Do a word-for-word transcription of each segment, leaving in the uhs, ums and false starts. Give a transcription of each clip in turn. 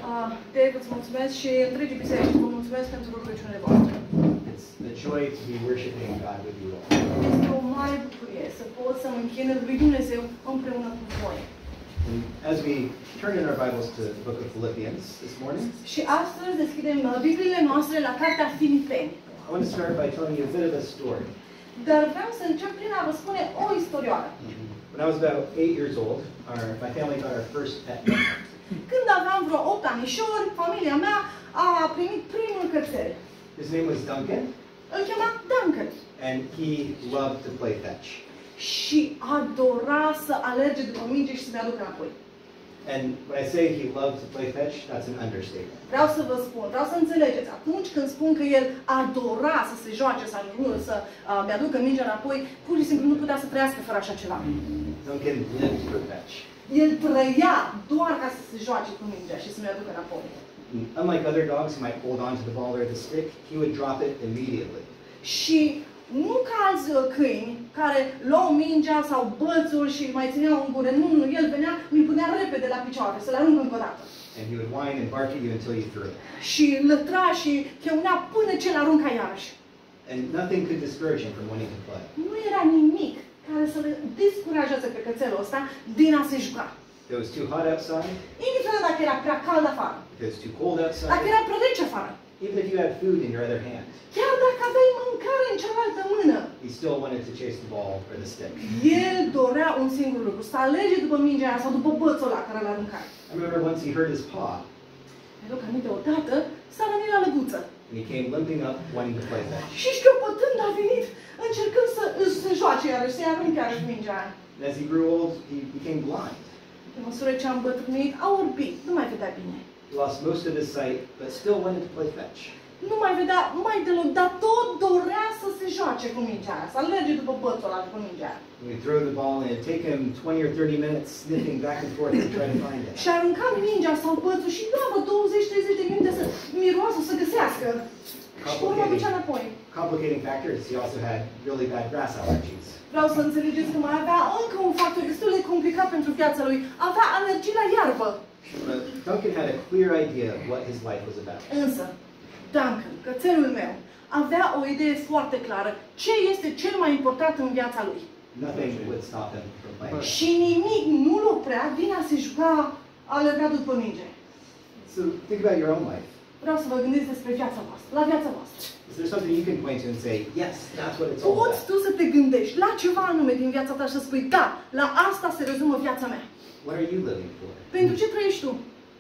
Uh, Dave, îți mulțumesc și întregii biserici vă mulțumesc pentru rugăciunile voastre. It's the joy to be worshiping God with you all. Este o mare bucurie să pot să mă închin lui Dumnezeu împreună cu voi. And as we turn in our Bibles to the book of Philippians this morning, Și astăzi deschidem Bibliile noastre la cartea Filipeni. I want to start by telling you a bit of a story. Dar vreau să încep prin a vă spune o istorioară. When I was about eight years old, our, my family got our first pet. Când aveam vreo opt anișori, familia mea a primit primul cățel. His name was Duncan, Îl chema Duncan. and he loved to play fetch. Și adora să alerge după minge și să-mi aducă înapoi. And when I say he loved to play fetch, that's an understatement. Vreau să vă spun, vreau să înțelegeți, atunci când spun că el adora să se joace, să ajungă, să uh, mi-aducă mingea înapoi, pur și simplu nu putea să trăiască fără așa ceva. Duncan lived for fetch. El trăia doar ca să se joace cu mingea și să mi aducă înapoi. And unlike other dogs who might hold on to the ball or the stick, he would drop it immediately. Și nu ca alți câini care luau mingea sau bățul și mai țineau în gură. Nu, nu, el venea, îl punea repede la picioare, să le aruncă încă o dată. And he would whine and bark at you until you threw it. Și lătra și cheunea până ce l-arunca iarăși. And nothing could discourage him from wanting to play. Nu era nimic care să-l descurajeze pe cățelul ăsta din a se juca. If it was too hot outside, Indiferent dacă era prea cald afară, if it was too cold dacă outside, era prea rece afară, even if you had food in your other hand, chiar dacă aveai mâncare în cealaltă mână, he still wanted to chase the ball or the stick. el dorea un singur lucru, să alege după mingea aia sau după bățul ăla care l-a aruncat. I remember once he hurt his paw, Mi-aduc aminte odată, s-a rănit la lăbuță. and he came limping up wanting to play fetch. Și șchiopătând a venit, încercând să își se joace iarăși, să-i arunce iarăși mingea aia. And as he grew old, he became blind. Pe măsură ce am bătrânit, a orbit, nu mai vedea bine. He lost most of his sight, but still wanted to play fetch. Nu mai vedea mai deloc, dar tot dorea să se joace cu mingea aia, să alerge după bățul ăla, după mingea aia. When we throw the ball, and it'd take him twenty or thirty minutes sniffing back and forth to try to find it. Și arunca mingea sau bățul și după douăzeci treizeci de minute să miroasă, să găsească. Și pe urmă ducea înapoi. Complicating factor is he also had really bad grass allergies. Vreau să înțelegeți că mai avea încă un factor destul de complicat pentru viața lui. Avea alergii la iarbă. But Duncan had a clear idea of what his life was about. Însă, Duncan, cățelul meu, avea o idee foarte clară. Ce este cel mai important în viața lui? Nothing would stop him from playing. Și nimic nu-l oprea din a se juca alergat după minge. So think about your own life. Vreau să vă gândiți despre viața voastră, la viața voastră. Is there something you can point to and say, yes, that's what it's all Poți about? tu să te gândești la ceva anume din viața ta și să spui, da, la asta se rezumă viața mea. What are you living for? Pentru ce trăiești tu?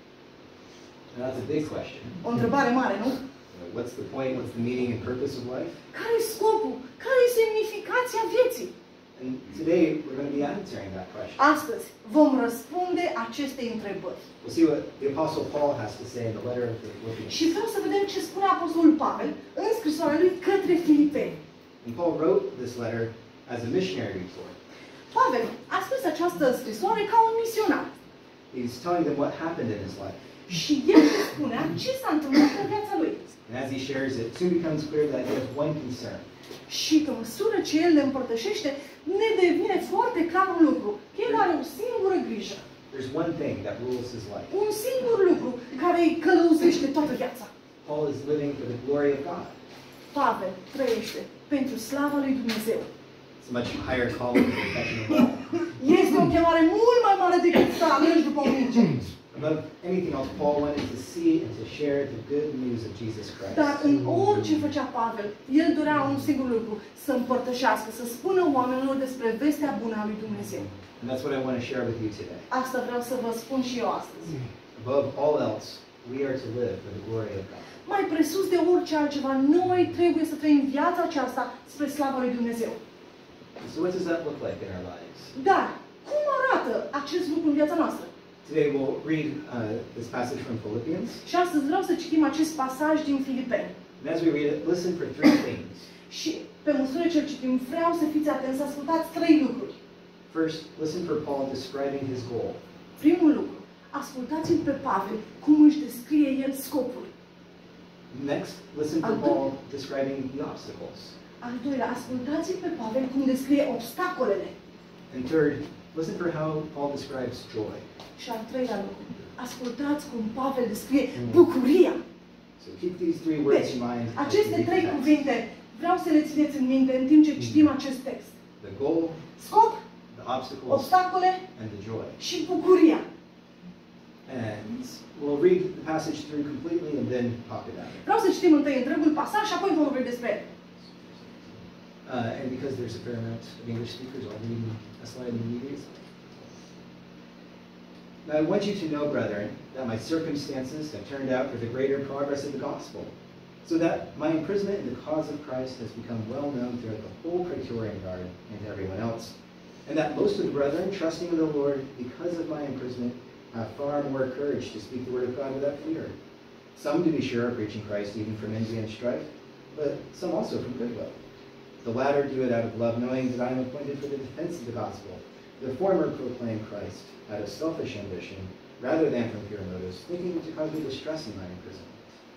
And that's a big question. O întrebare mare, nu? What's the point? What's the meaning and purpose of life? Care e scopul? Care e semnificația vieții? And today we're going to be answering that question. Astăzi vom răspunde acestei întrebări. We'll see what the Apostle Paul has to say in the letter of the Philippians. Și vreau să vedem ce spune Apostolul Pavel în scrisoarea lui către Filipeni. And Paul wrote this letter as a missionary report. Pavel a scris această scrisoare ca un misionar. He's telling them what happened in his life. Și el le spunea ce s-a întâmplat în viața lui. And as he shares it, it soon becomes clear that he has one concern. Și pe măsură ce el le împărtășește, ne devine foarte clar un lucru. El are o singură grijă. There's one thing that rules his life. Un singur lucru care îi călăuzește toată viața. Paul is living for the glory of God. Pavel trăiește pentru slava lui Dumnezeu. It's a much higher calling than catching a ball. Este o chemare mult mai mare decât să alergi după o minge. Above anything else, Paul wanted to see and to share the good news of Jesus Christ. Dar în orice făcea Pavel, el dorea un singur lucru, să împărtășească, să spună oamenilor despre vestea bună a lui Dumnezeu. And that's what I want to share with you today. Asta vreau să vă spun și eu astăzi. Above all else, we are to live for the glory of God. Mai presus de orice altceva, noi trebuie să trăim viața aceasta spre slava lui Dumnezeu. So what does that look like in our lives? Dar, cum arată acest lucru în viața noastră? Today we'll read uh, this passage from Philippians. Și astăzi vreau să citim acest pasaj din Filipeni. And as we read it, listen for three things. Și pe măsură ce îl citim, vreau să fiți atenți, să ascultați trei lucruri. First, listen for Paul describing his goal. Primul lucru, ascultați-l pe Pavel cum își descrie el scopul. Next, listen for Paul describing the obstacles. Al doilea, ascultați-l pe Pavel cum descrie obstacolele. And third, listen for how Paul describes joy. Și al treilea lucru, Ascultați cum Pavel descrie bucuria. So keep these three words Deci, in mind. as you aceste read the trei text. cuvinte vreau să le țineți în minte în timp ce citim acest text. The goal, Scop, the obstacles, obstacole and the joy. și bucuria. And we'll read the passage through completely and then talk about it. Vreau să citim întâi întregul pasaj și apoi vom vorbi despre el. Uh, and because there's a fair amount of English speakers, I'll read a slide immediately. Now I want you to know, brethren, that my circumstances have turned out for the greater progress of the gospel, so that my imprisonment in the cause of Christ has become well known throughout the whole Praetorian Guard and to everyone else, and that most of the brethren, trusting in the Lord because of my imprisonment, have far more courage to speak the word of God without fear. Some, to be sure, are preaching Christ even from envy and strife, but some also from goodwill. The latter do it out of love, knowing that I am appointed for the defense of the gospel. The former proclaim Christ out of selfish ambition, rather than from pure motives, thinking to cause me distress in my imprisonment.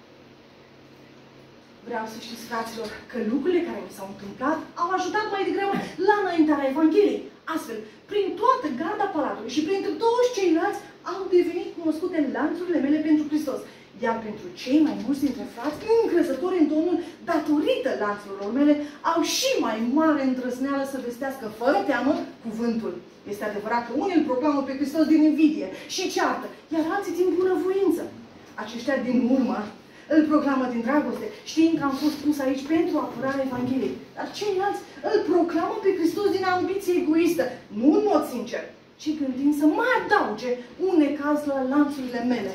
Vreau să știți, fraților, că lucrurile care mi s-au întâmplat au ajutat mai degrabă la înaintarea Evangheliei. Astfel, prin toată garda palatului și printre toți ceilalți au devenit cunoscute lanțurile mele pentru Hristos. Iar pentru cei mai mulți dintre frați, încrezători în Domnul, datorită lanțurilor mele, au și mai mare îndrăzneală să vestească fără teamă cuvântul. Este adevărat că unii îl proclamă pe Hristos din invidie și ceartă, iar alții din bunăvoință. Aceștia din urmă îl proclamă din dragoste, știind că am fost pus aici pentru apărarea Evangheliei. Dar ceilalți îl proclamă pe Hristos din ambiție egoistă, nu în mod sincer, ci gândind să mai adauge un necaz la lanțurile mele.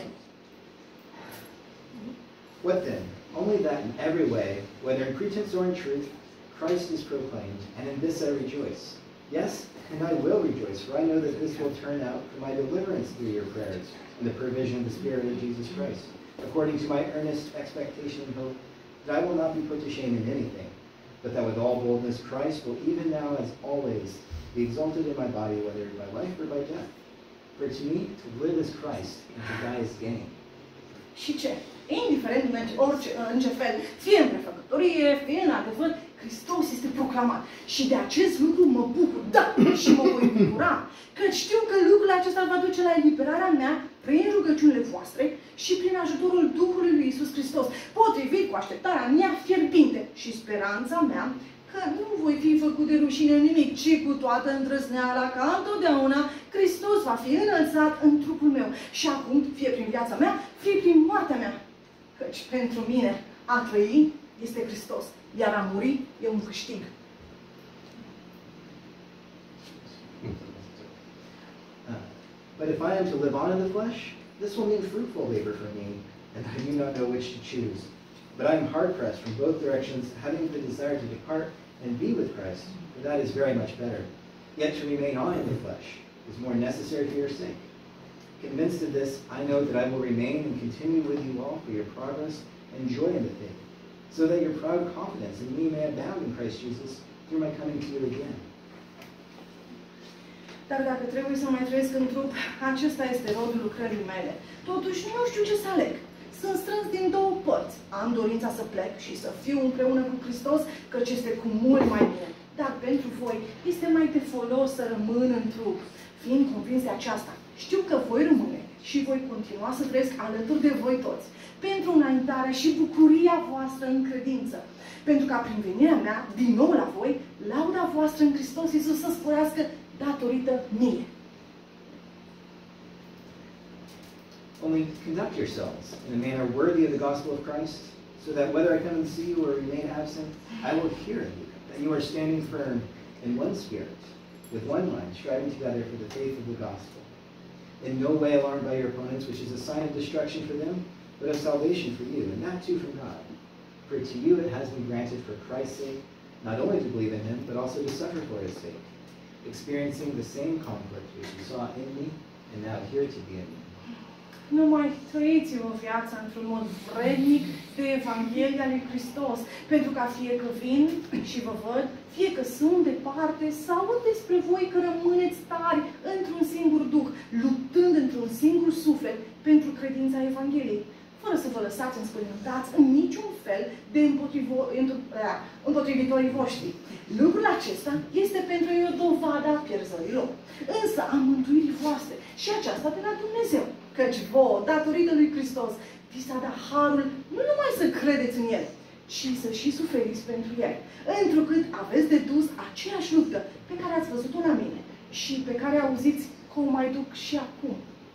What then? Only that in every way, whether in pretense or in truth, Christ is proclaimed, and in this I rejoice. Yes, and I will rejoice, for I know that this will turn out for my deliverance through your prayers and the provision of the Spirit of Jesus Christ, according to my earnest expectation and hope, that I will not be put to shame in anything, but that with all boldness Christ will even now as always be exalted in my body, whether by life or by death. For to me, to live is Christ, and to die is gain. Și ce? Indiferent în orice, în ce fel, fie în prefăcătorie, fie în adevăr, Hristos este proclamat. Și de acest lucru mă bucur, da, și mă voi bucura, că știu că lucrul acesta va duce la eliberarea mea prin rugăciunile voastre și prin ajutorul Duhului lui Iisus Hristos, potrivit cu așteptarea mea fierbinte și speranța mea că nu voi fi făcut de rușine în nimic, ci cu toată îndrăzneala ca întotdeauna Hristos va fi înălțat în trupul meu. Și acum, fie prin viața mea, fie prin moartea mea. Căci pentru mine a trăi este Hristos, iar a muri e un câștig. Uh, but if I am to live on in the flesh, this will mean fruitful labor for me, and I do not know which to choose. But I am hard-pressed from both directions, having the desire to depart and be with Christ, for that is very much better. Yet to remain on in the flesh is more necessary for your sake. Convinced of this, I know that I will remain and continue with you all for your progress and joy in the faith, so that your proud confidence in me may abound in Christ Jesus through my coming to you again. Dar dacă trebuie să mai trăiesc în trup, acesta este rodul lucrării mele. Totuși nu știu ce să aleg. Sunt strâns din două părți. Am dorința să plec și să fiu împreună cu Hristos, căci este cu mult mai bine. Dar pentru voi este mai de folos să rămân în trup. Fiind convins de aceasta, știu că voi rămâne și voi continua să trăiesc alături de voi toți, pentru înaintarea și bucuria voastră în credință, pentru ca prin venirea mea, din nou la voi, lauda voastră în Hristos Iisus să sporească datorită mie. Only conduct yourselves in a manner worthy of the gospel of Christ, so that whether I come and see you or remain absent, I will hear of you, that you are standing firm in one spirit, with one mind, striving together for the faith of the gospel. In no way alarmed by your opponents, which is a sign of destruction for them, but of salvation for you, and that too from God. For to you it has been granted for Christ's sake, not only to believe in him, but also to suffer for his sake, experiencing the same conflict which you saw in me, and now hear to be in me. Numai trăiți-vă viața într-un mod vrednic de Evanghelia lui Hristos, pentru ca fie că vin și vă văd, fie că sunt departe, să aud despre voi că rămâneți tari într-un singur duh, luptând într-un singur suflet pentru credința Evangheliei. fără să vă lăsați înspăimântați în niciun fel de împotrivitorii voștri. Lucrul acesta este pentru ei o dovadă a pierzării lor, însă a mântuirii voastre și aceasta de la Dumnezeu. Căci vouă, datorită lui Hristos, vi s-a dat harul nu numai să credeți în El, ci să și suferiți pentru El, întrucât aveți de dus aceeași luptă pe care ați văzut-o la mine și pe care auziți că o mai duc și acum.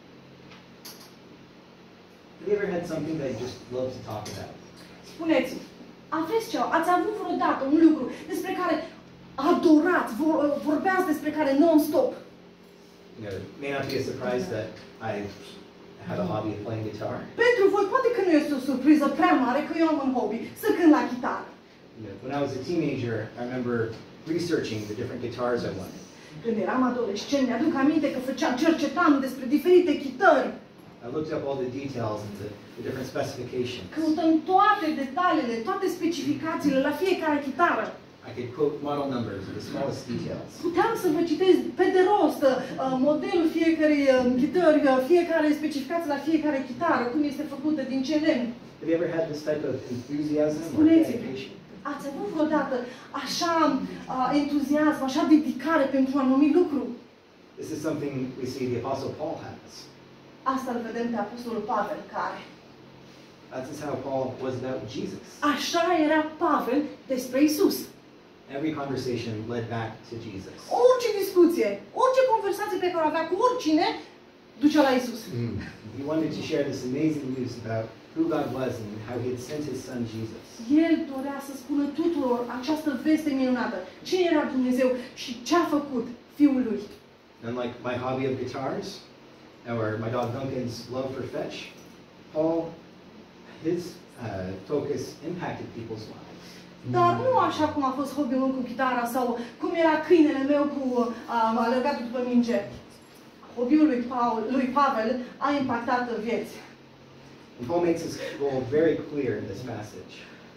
Have you ever had something that you just love to talk about? Spuneți-mi, aveți ceva, ați avut vreodată un lucru despre care adorați, vor, vorbeați despre care non-stop? You know, it may not be a surprise that I had a hobby of playing guitar. Pentru voi poate că nu este o surpriză prea mare că eu am un hobby, să cânt la chitară. You know, when I was a teenager, I remember researching the different guitars I wanted. Când eram adolescent, mi-aduc aminte că făceam, cercetam despre diferite chitări. I looked up all the details and the, the different specifications. Căutăm toate detaliile, toate specificațiile la fiecare chitară. I could quote model numbers of the smallest details. Puteam să vă citesc pe de rost uh, modelul fiecărei uh, chitări, uh, fiecare specificație la fiecare chitară, cum este făcută, din ce lemn. Have you ever had this type of enthusiasm or Spuneți-mi, dedication? ați avut vreodată așa uh, entuziasm, așa dedicare pentru un anumit lucru? This is something we see the Apostle Paul has. Asta îl vedem pe Apostolul Pavel, care That's just how Paul was about Jesus. așa era Pavel despre Isus. Every conversation led back to Jesus. Orice discuție, orice conversație pe care o avea cu oricine, ducea la Isus. Mm. He wanted to share this amazing news about who God was and how He had sent His Son Jesus. El dorea să spună tuturor această veste minunată. Cine era Dumnezeu și ce a făcut Fiul Lui. Unlike my hobby of guitars, or my dog Duncan's love for fetch, Paul, his uh, focus impacted people's lives. Dar nu așa cum a fost hobby-ul meu cu chitara sau cum era câinele meu cu uh, alergatul după minge. Hobby-ul lui, Paul, lui Pavel a impactat vieți. And Paul makes his goal very clear in this passage.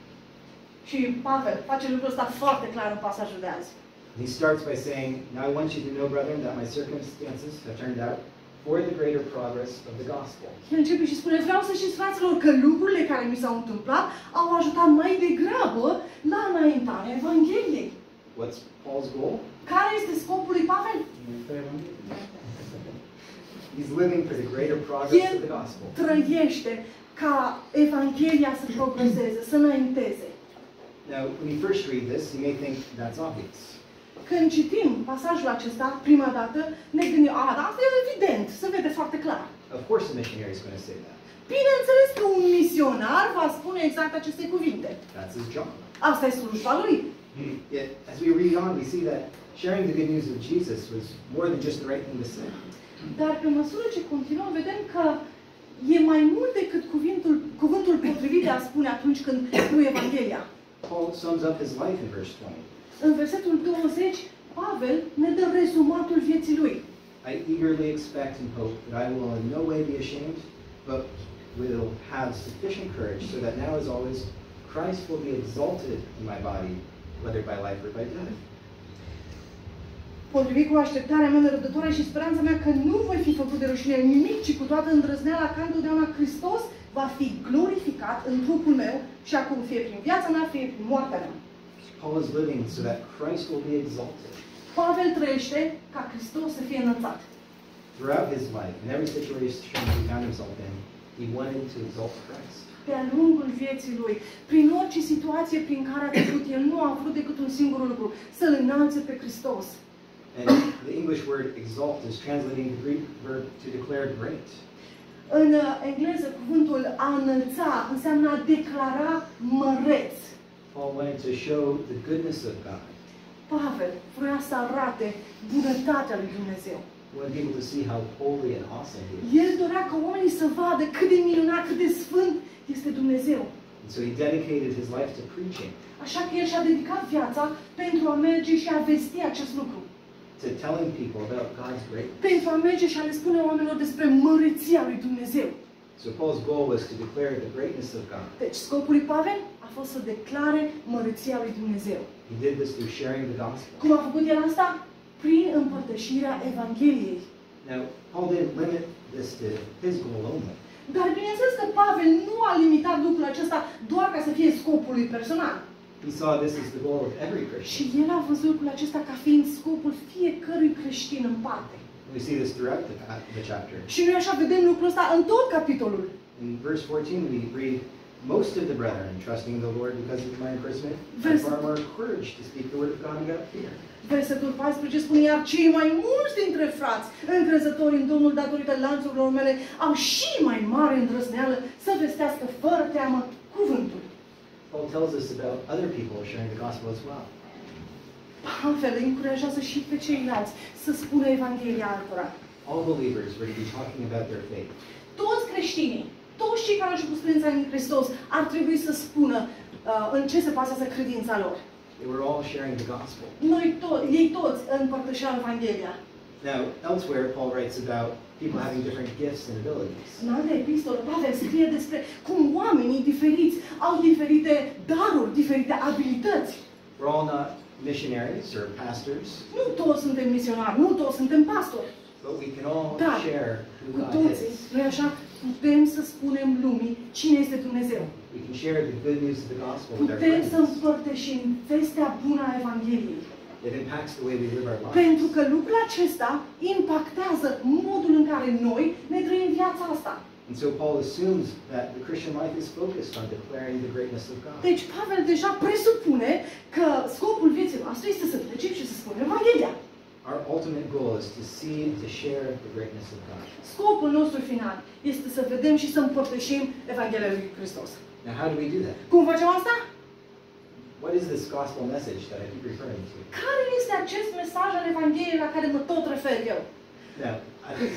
Și Pavel face lucrul ăsta foarte clar în pasajul de azi. He starts by saying, "Now I want you to know, brethren, that my circumstances have turned out for the greater progress of the gospel." El începe și spune, vreau să știți, fraților, că lucrurile care mi s-au întâmplat au ajutat mai degrabă la înaintarea Evangheliei. What's Paul's goal? Care este scopul lui Pavel? He's living for the greater progress El of the gospel. trăiește ca Evanghelia să progreseze, să înainteze. Now, when you first read this, you may think that's obvious. Când citim pasajul acesta, prima dată, ne gândim, a, dar asta e evident, se vede foarte clar. Of course a missionary is going to say that. Bineînțeles că un misionar va spune exact aceste cuvinte. That's his job. Asta e slujba lui. Yet, as we read on, we see that sharing the good news of Jesus was more than just the right thing to say. Dar pe măsură ce continuăm, vedem că e mai mult decât cuvântul, cuvântul potrivit de a spune atunci când spui Evanghelia. Paul sums up his life in verse twenty. În versetul douăzeci, Pavel ne dă rezumatul vieții lui. I eagerly expect and hope that I will in no way be ashamed, but will have sufficient courage so that now as always Christ will be exalted in my body, whether by life or by death. Potrivit cu așteptarea mea nerăbdătoare și speranța mea că nu voi fi făcut de rușine nimic, ci cu toată îndrăzneala ca întotdeauna Hristos va fi glorificat în trupul meu și acum fie prin viața mea, fie prin moartea mea. Paul is living so that Christ will be exalted. Pavel trăiește ca Hristos să fie înălțat. Throughout his life, in every situation he found himself in, he wanted to exalt Christ. De-a lungul vieții lui, prin orice situație prin care a trecut, el nu a vrut decât un singur lucru, să-L înalțe pe Hristos. And the English word exalt is translating the Greek verb to declare great. În engleză, cuvântul a înălța înseamnă a declara măreț. Paul wanted to show the goodness of God. Pavel vrea să arate bunătatea lui Dumnezeu. He wanted people to see how holy and awesome he is. El dorea ca oamenii să vadă cât de minunat, cât de sfânt este Dumnezeu. And so he dedicated his life to preaching, Așa că el și-a dedicat viața pentru a merge și a vesti acest lucru. to telling people about God's greatness. Pentru a merge și a le spune oamenilor despre măreția lui Dumnezeu. So Paul's goal was to declare the greatness of God. Deci scopul lui Pavel a fost să declare măreția lui Dumnezeu. He did this through sharing the gospel. Cum a făcut el asta? Prin împărtășirea Evangheliei. Now, Paul didn't limit this to his goal only. Dar bineînțeles că Pavel nu a acesta doar ca să fie scopul lui personal. He saw this as the goal of every Și Christian. el a văzut lucrul acesta ca fiind scopul fiecărui creștin în parte. We see this throughout the, the chapter. Și noi așa vedem lucrul ăsta în tot capitolul. In verse fourteen, we read, most of the brethren, trusting in the Lord because of my imprisonment, had Vers- far more courage to speak the word of God without fear. Versetul paisprezece spune, iar cei mai mulți dintre frați, încrezători în Domnul datorită lanțurilor mele, au și mai mare îndrăzneală să vestească fără teamă cuvântul. Paul tells us about other people sharing the gospel as well. Pavel îi încurajează și pe ceilalți să spună Evanghelia altora. All believers were to be talking about their faith. Toți creștinii, toți cei care au făcut credința în Hristos, ar trebui să spună uh, în ce se bazează credința lor. They were all sharing the gospel. Noi to- ei toți împărtășeau Evanghelia. Now, elsewhere, Paul writes about people having different gifts and abilities. În alte epistole, Pavel scrie despre cum oamenii diferiți au diferite daruri, diferite abilități. We're all not missionaries or pastors, Nu toți suntem misionari, nu toți suntem pastori. but we can all Dar, share who cu God toții, is. noi așa putem să spunem lumii cine este Dumnezeu. We can share the good news of the gospel with our Putem să friends. împărtășim vestea bună a Evangheliei. It impacts the way we live our lives. Pentru că lucrul acesta impactează modul în care noi ne trăim viața asta. And so Paul assumes that the Christian life is focused on declaring the greatness of God. Deci Pavel deja presupune că scopul vieții noastre este să trecem și să spunem Evanghelia. Our ultimate goal is to see and to share the greatness of God. Scopul nostru final este să vedem și să împărtășim Evanghelia lui Hristos. Now, how do we do that? Cum facem asta? What is this gospel message that I keep referring to? Care este acest mesaj al Evangheliei la care mă tot refer eu? Now, I think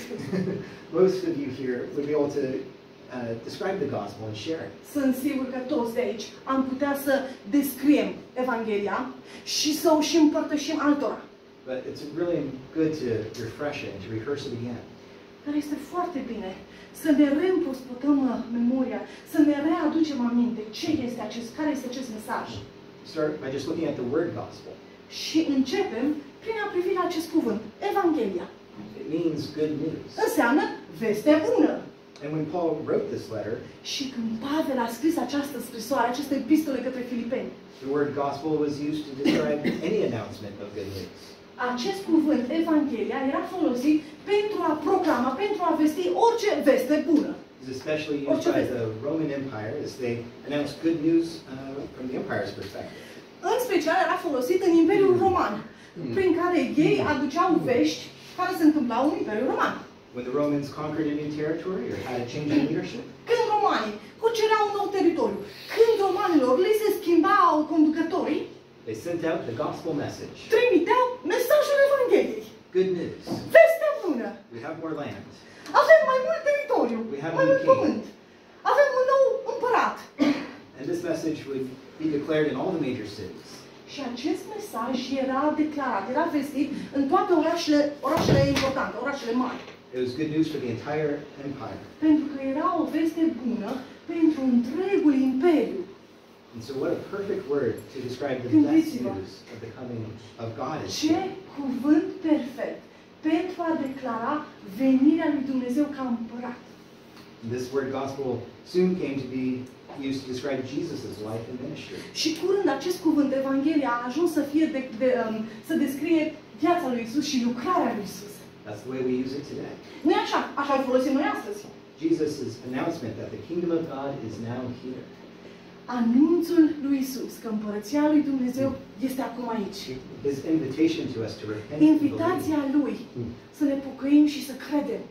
most of you here would be able to uh, describe the gospel and share it. Sunt sigur că toți de aici am putea să descriem Evanghelia și să o și împărtășim altora. But it's really good to refresh it and to rehearse it again. Dar este foarte bine să ne reîmprospătăm uh, memoria, să ne readucem aminte ce este acest, care este acest mesaj. Start by just looking at the word gospel. Și începem prin a privi la acest cuvânt, Evanghelia. It means good news. Înseamnă veste bună. And when Paul wrote this letter, Și când Pavel a scris această scrisoare, aceste epistole către Filipeni, the word gospel was used to describe any announcement of good news. acest cuvânt, Evanghelia, era folosit pentru a proclama, pentru a vesti orice veste bună. It was especially used by the Roman Empire as they announced good news uh, from the empire's perspective. În special era folosit în Imperiul Roman, prin care ei aduceau vești care se întâmplau în Imperiul Roman. When the Romans conquered a new territory or had a change in leadership, Când romanii cucereau un nou teritoriu, când romanilor li se schimbau conducătorii, they sent out the gospel message. trimiteau mesajul Evangheliei. Good news. Vestea bună! We have more land. Avem mai mult teritoriu, We have mai new mult king. pământ. Avem un nou împărat. And this message would be declared in all the major cities. Și acest mesaj era declarat, era vestit în toate orașele, orașele importante, orașele mari. It was good news for the entire empire. Pentru că era o veste bună pentru întregul imperiu. And so what a perfect word to describe the best Gândiți-vă. news of the coming of God is. Ce cuvânt perfect pentru a declara venirea lui Dumnezeu ca împărat. This word gospel soon came to be used to describe Jesus' life and ministry. Și curând acest cuvânt, Evanghelia, a ajuns să fie de, de, um, să descrie viața lui Isus și lucrarea lui Isus. That's the way we use it today. Nu e așa? Așa îl folosim noi astăzi. Jesus' announcement that the kingdom of God is now here. Anunțul lui Isus că împărăția lui Dumnezeu este acum aici. His invitation to us to repent and believe. Invitația lui să ne pocăim și să credem.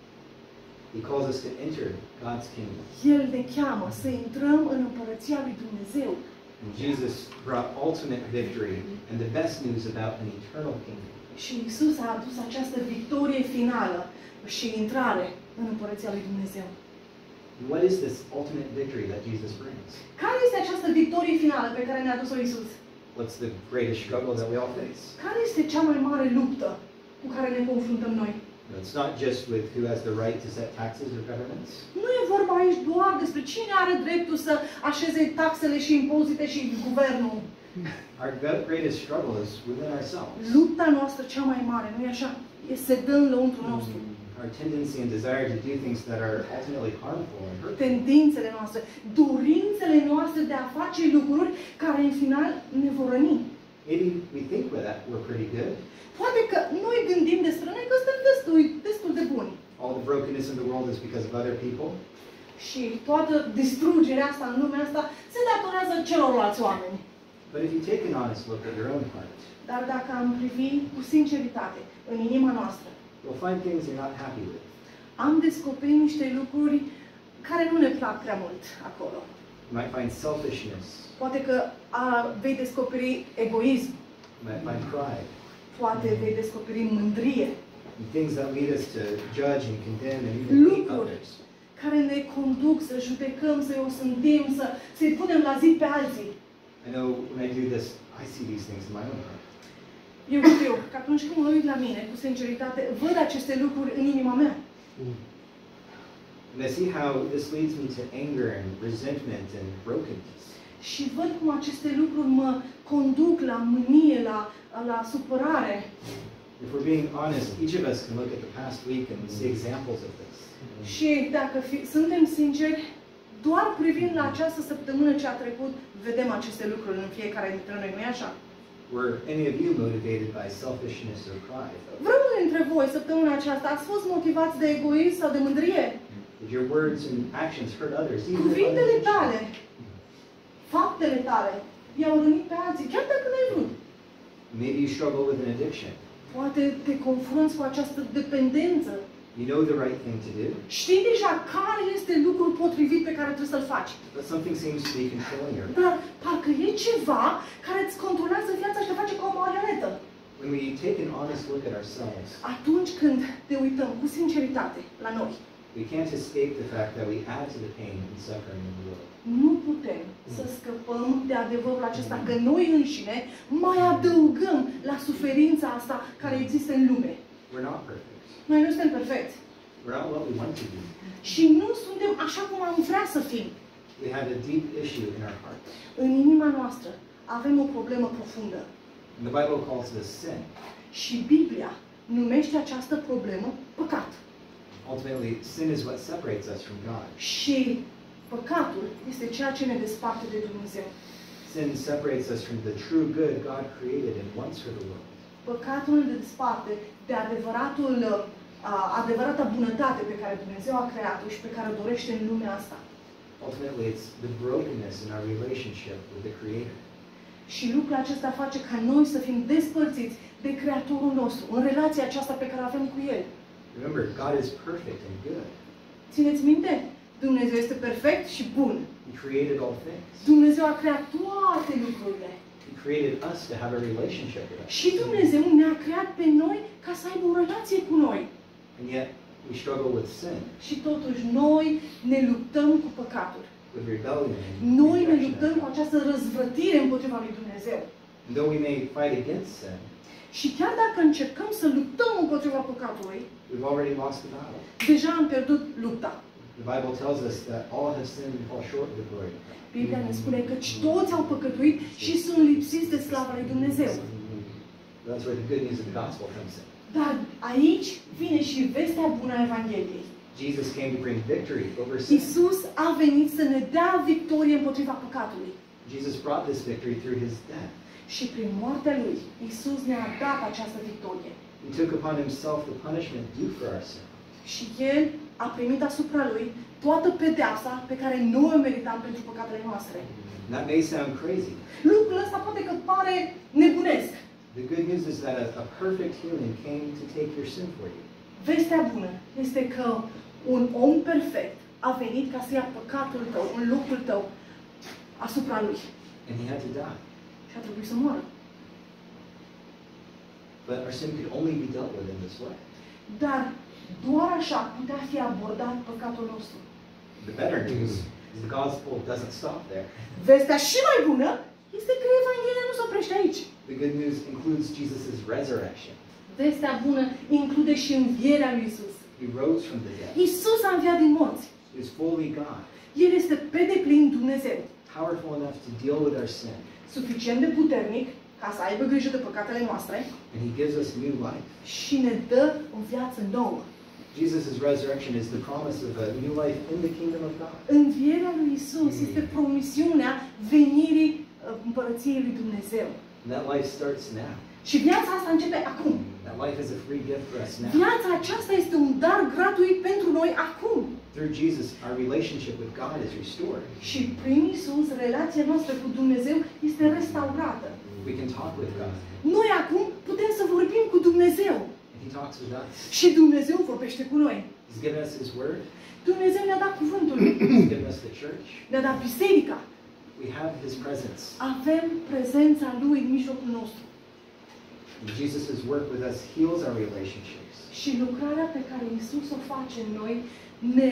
He calls us to enter God's kingdom. El ne cheamă să intrăm în împărăția lui Dumnezeu. And Jesus brought ultimate victory and the best news about an eternal kingdom. Și Isus a adus această victorie finală și intrare în împărăția lui Dumnezeu. And what is this ultimate victory that Jesus brings? Care este această victorie finală pe care ne-a adus-o Isus? What's the greatest struggle that we all face? Care este cea mai mare luptă cu care ne confruntăm noi? It's not just with who has the right to set taxes or governments. Nu e vorba aici doar despre cine are dreptul să așeze taxele și impozite și guvernul. Our greatest struggle is within ourselves. Lupta noastră cea mai mare, nu e așa? E se dă în lăuntru nostru. our tendency and desire to do things that are ultimately harmful and hurtful. Tendințele noastre, dorințele noastre de a face lucruri care în final ne vor răni. Maybe we think we're that we're pretty good. Poate că noi gândim despre noi că suntem destul, destul de buni. All the brokenness in the world is because of other people. Și toată distrugerea asta în lumea asta se datorează celorlalți oameni. But if you take an honest look at your own heart, Dar dacă am privi cu sinceritate în inima noastră, you'll find things you're not happy with. am descoperit niște lucruri care nu ne plac prea mult acolo. You might find selfishness. Poate că a, vei descoperi egoism, You might find pride. poate vei descoperi mândrie, And things that lead us to judge and condemn and even hate lucruri others. care ne conduc să judecăm, să-i osândim, să, să-i punem la zi pe alții. I know when I do this, I see these things in my own heart. Eu știu că atunci când mă uit la mine, cu sinceritate, văd aceste lucruri în inima mea. And I see how this leads me to anger and resentment and brokenness. Și văd cum aceste lucruri mă conduc la mânie, la, la supărare. If we're being honest, each of us can look at the past week and see examples of this. Și dacă fi, suntem sinceri, doar privind la această săptămână ce a trecut, vedem aceste lucruri în fiecare dintre noi, nu-i așa? Were any of you motivated by selfishness or pride? Vreunul dintre voi, săptămâna aceasta, ați fost motivați de egoism sau de mândrie? Did your words and actions hurt others? Even if Cuvintele unintentionally? tale, faptele tale, i-au rănit pe alții, chiar dacă nu ai vrut. Maybe you struggle with an addiction. Poate te confrunți cu această dependență. You know the right thing to do, Știi deja care este lucrul potrivit pe care trebuie să-l faci. but something seems to be controlling your life. Dar parcă e ceva care îți controlează viața și te face ca o marionetă. When we take an honest look at ourselves, Atunci când te uităm cu sinceritate la noi, we can't escape the fact that we add to the pain and suffering in the world. nu putem să scăpăm de adevărul acesta că noi înșine mai adăugăm la suferința asta care există în lume. We're not perfect. Noi nu suntem perfecți We're not what we want to be. și nu suntem așa cum am vrea să fim. We have a deep issue in our hearts. În inima noastră avem o problemă profundă And the Bible calls this sin. și Biblia numește această problemă păcat. Ultimately, sin is what separates us from God. Și păcatul este ceea ce ne desparte de Dumnezeu. Sin separates us from the true good God created and wants for the world. Păcatul ne desparte de adevăratul, a, adevărata bunătate pe care Dumnezeu a creat-o și pe care o dorește în lumea asta. Ultimately, it's the brokenness in our relationship with the Creator. Și lucrul acesta face ca noi să fim despărțiți de Creatorul nostru, în relația aceasta pe care o avem cu El. Remember, God is perfect and good. Țineți minte? Dumnezeu este perfect și bun. He created all things. Dumnezeu a creat toate lucrurile. He created us to have a relationship with us. Și Dumnezeu ne-a creat pe noi ca să aibă o relație cu noi. And yet, we struggle with sin, Și totuși noi ne luptăm cu păcatul. with rebellion and Noi ne rejection luptăm of cu God. această răzvrătire împotriva lui Dumnezeu. And though we may fight against sin, Și chiar dacă încercăm să luptăm împotriva păcatului, we've already lost the battle. deja am pierdut lupta. The Bible tells us that all have sinned and fall short of the glory of God. Biblia ne spune că toți au păcătuit și sunt lipsiți de slava lui Dumnezeu. That's where the good news of the gospel comes in. Dar aici vine și vestea bună a Evangheliei. Jesus came to bring victory over sin. Isus a venit să ne dea victorie împotriva păcatului. Jesus brought this victory through his death. Și prin moartea lui, Isus ne-a dat această victorie. He took upon himself the punishment due for our sin. Și El a primit asupra lui toată pedeapsa pe care noi o meritam pentru păcatele noastre. That may sound crazy. Lucrul ăsta poate că pare nebunesc. The good news is that a, a perfect healing came to take your sin for you. Vestea bună este că un om perfect a venit ca să ia păcatul tău, în locul tău, asupra lui. And he had to die. Și a trebuit să moară. But our sin could only be dealt with in this way. Dar doar așa putea fi abordat păcatul nostru. The better news is the gospel doesn't stop there. Vestea și mai bună este că Evanghelia nu se oprește aici. The good news includes Jesus' resurrection. Vestea bună include și învierea lui Isus. He rose from the dead. Isus a înviat din morți. He is fully God, El este pe deplin Dumnezeu. powerful enough to deal with our sin. Suficient de puternic ca să aibă grijă de păcatele noastre And he gives us new life. și ne dă o viață nouă. Jesus' resurrection is the promise of a new life in the kingdom of God. Învierea lui Isus este promisiunea venirii uh, împărăției lui Dumnezeu. And that life starts now. Și viața asta începe acum. That life is a free gift for us now. Viața aceasta este un dar gratuit pentru noi acum. Through Jesus, our relationship with God is restored. Și prin Isus, relația noastră cu Dumnezeu este restaurată. We can talk with God. Noi acum putem să vorbim cu Dumnezeu. And He talks with us. Și Dumnezeu vorbește cu noi. He's given us His Word. Dumnezeu ne-a dat cuvântul lui. He's given us the church. Ne-a dat biserica. We have His presence. Avem prezența Lui în mijlocul nostru. And Jesus' work with us heals our relationships. Și lucrarea pe care Isus o face în noi ne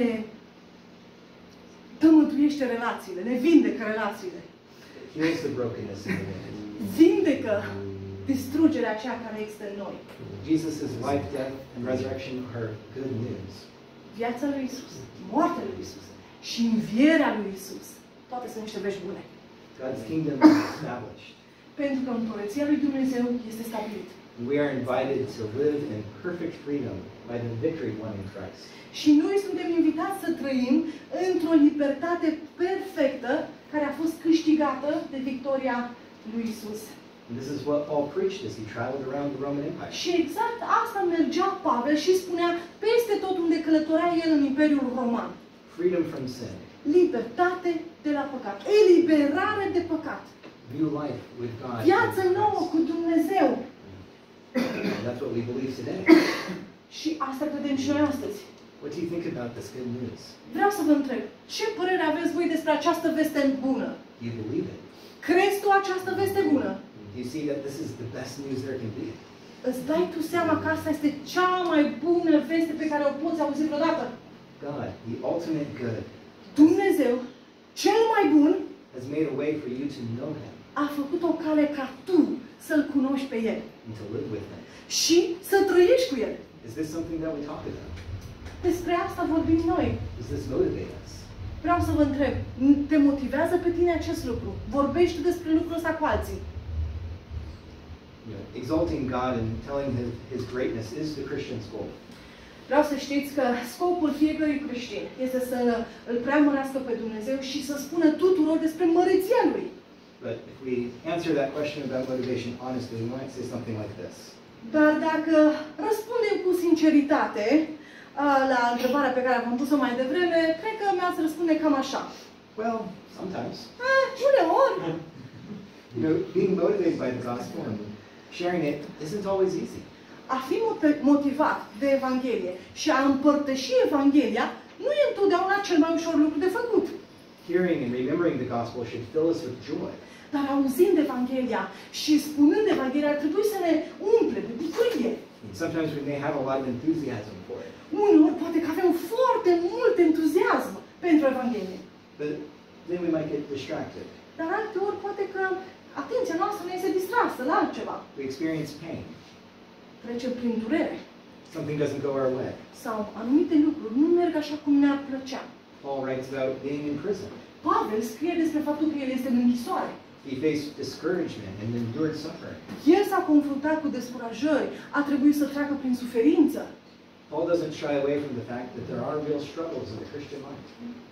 tământuiește relațiile, ne vindecă relațiile. It heals the brokenness in the world. Vindecă distrugerea aceea care există în noi. Jesus' life, death, and resurrection are good news. Viața lui Isus, moartea lui Isus și învierea lui Isus, toate sunt niște vești bune. God's kingdom is established. Pentru că împărăția lui Dumnezeu este stabilită. We are invited to live in perfect freedom by the victory won in Christ. Și noi suntem invitați să trăim într-o libertate perfectă care a fost câștigată de victoria lui Isus. And this is what Paul preached as he traveled around the Roman Empire. Și exact asta mergea Pavel și spunea peste tot unde călătorea el în Imperiul Roman. Freedom from sin. Libertate de la păcat. Eliberare de păcat. New life with God. Viață nouă cu Dumnezeu. And that's what we believe today. Și asta credem și noi astăzi. What do you think about this good news? Vreau să vă întreb, ce părere aveți voi despre această veste bună? Do you believe it? Crezi tu această veste bună? Do you see that this is the best news there can be? Îți dai tu seama că asta este cea mai bună veste pe care o poți auzi vreodată? God, the ultimate good, Dumnezeu, cel mai bun, has made a way for you to know Him a făcut o cale ca tu să-L cunoști pe El and to live with Him. și să trăiești cu El. Is this something that we talk about? Despre asta vorbim noi. Does this motivate us? Vreau să vă întreb, te motivează pe tine acest lucru? Vorbești tu despre lucrul ăsta cu alții? You know, exalting God and telling His, His greatness is the Christian's goal. Vreau să știți că scopul fiecărui creștin este să îl preamărească pe Dumnezeu și să spună tuturor despre măreția Lui. But if we answer that question about motivation honestly, we might say something like this. Dar dacă răspundem cu sinceritate la întrebarea pe care v-am pus-o mai devreme, cred că mi-ați răspunde cam așa. Well, sometimes. Ah, uneori. You know, being motivated by the gospel and sharing it isn't always easy. A fi motivat de Evanghelie și a împărtăși Evanghelia nu e întotdeauna cel mai ușor lucru de făcut. Hearing and remembering the gospel should fill us with joy. Dar auzind Evanghelia și spunând Evanghelia ar trebui să ne umple de bucurie. Sometimes we may have a lot of enthusiasm for it. Uneori poate că avem foarte mult entuziasm pentru Evanghelie. But then we might get distracted. Dar alteori poate că atenția noastră ne este distrasă la altceva. We experience pain. Trecem prin durere. Something doesn't go our way. Sau anumite lucruri nu merg așa cum ne-ar plăcea. Paul writes about being in prison. Pavel scrie despre faptul că el este în închisoare. He faced discouragement and endured suffering. El s-a confruntat cu descurajări, a trebuit să treacă prin suferință. Paul doesn't shy away from the fact that there are real struggles in the Christian life.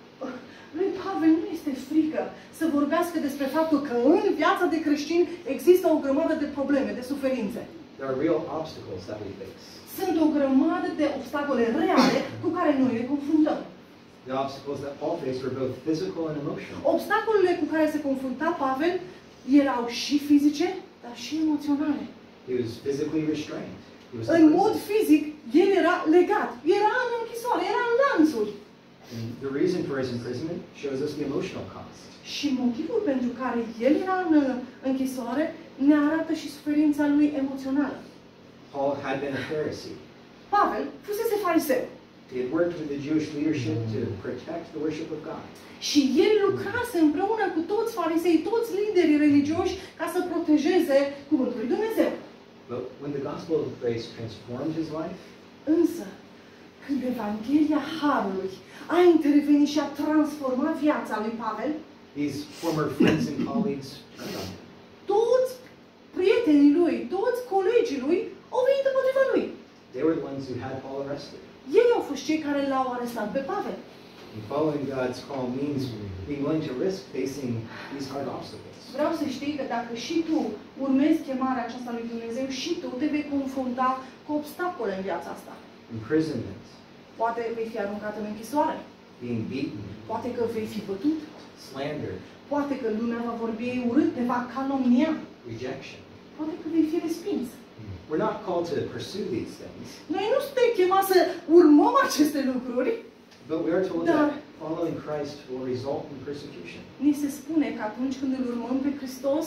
Lui Pavel nu este frică să vorbească despre faptul că în viața de creștin există o grămadă de probleme, de suferințe. There are real obstacles that we face. Sunt o grămadă de obstacole reale cu care noi ne confruntăm. The obstacles that Paul faced were both physical and emotional. Obstacolele cu care se confrunta Pavel erau și fizice, dar și emoționale. He was physically restrained. He was În in mod prison. fizic, el era legat, era în închisoare, era în lanțuri. And the reason for his imprisonment shows us the emotional cost. Și motivul pentru care el era în închisoare ne arată și suferința lui emoțională. Paul had been a Pharisee. Pavel fusese fariseu. He had worked with the Jewish leadership to protect the worship of God. Și el lucrase împreună cu toți farisei, toți liderii religioși, ca să protejeze cuvântul lui Dumnezeu. But when the gospel of grace transformed his life, Însă, când Evanghelia Harului a intervenit și a transformat viața lui Pavel, these former friends and colleagues turned on him. toți prietenii lui, toți colegii lui au venit împotriva lui. They were the ones who had Paul arrested. Ei au fost cei care l-au arestat pe Pavel. And following God's call means being willing to risk facing these hard obstacles. Vreau să știi că dacă și tu urmezi chemarea aceasta lui Dumnezeu, și tu te vei confrunta cu obstacole în viața asta. Imprisonment, Poate vei fi aruncat în închisoare, being beaten, poate că vei fi bătut, slander, poate că lumea va vorbi urât, te va calomnia, rejection. poate că vei fi respins. We're not called to pursue these things, Noi nu suntem chemați să urmăm aceste lucruri, but we are told Dar- that following Christ will result in persecution. ni se spune că atunci când îl urmăm pe Hristos,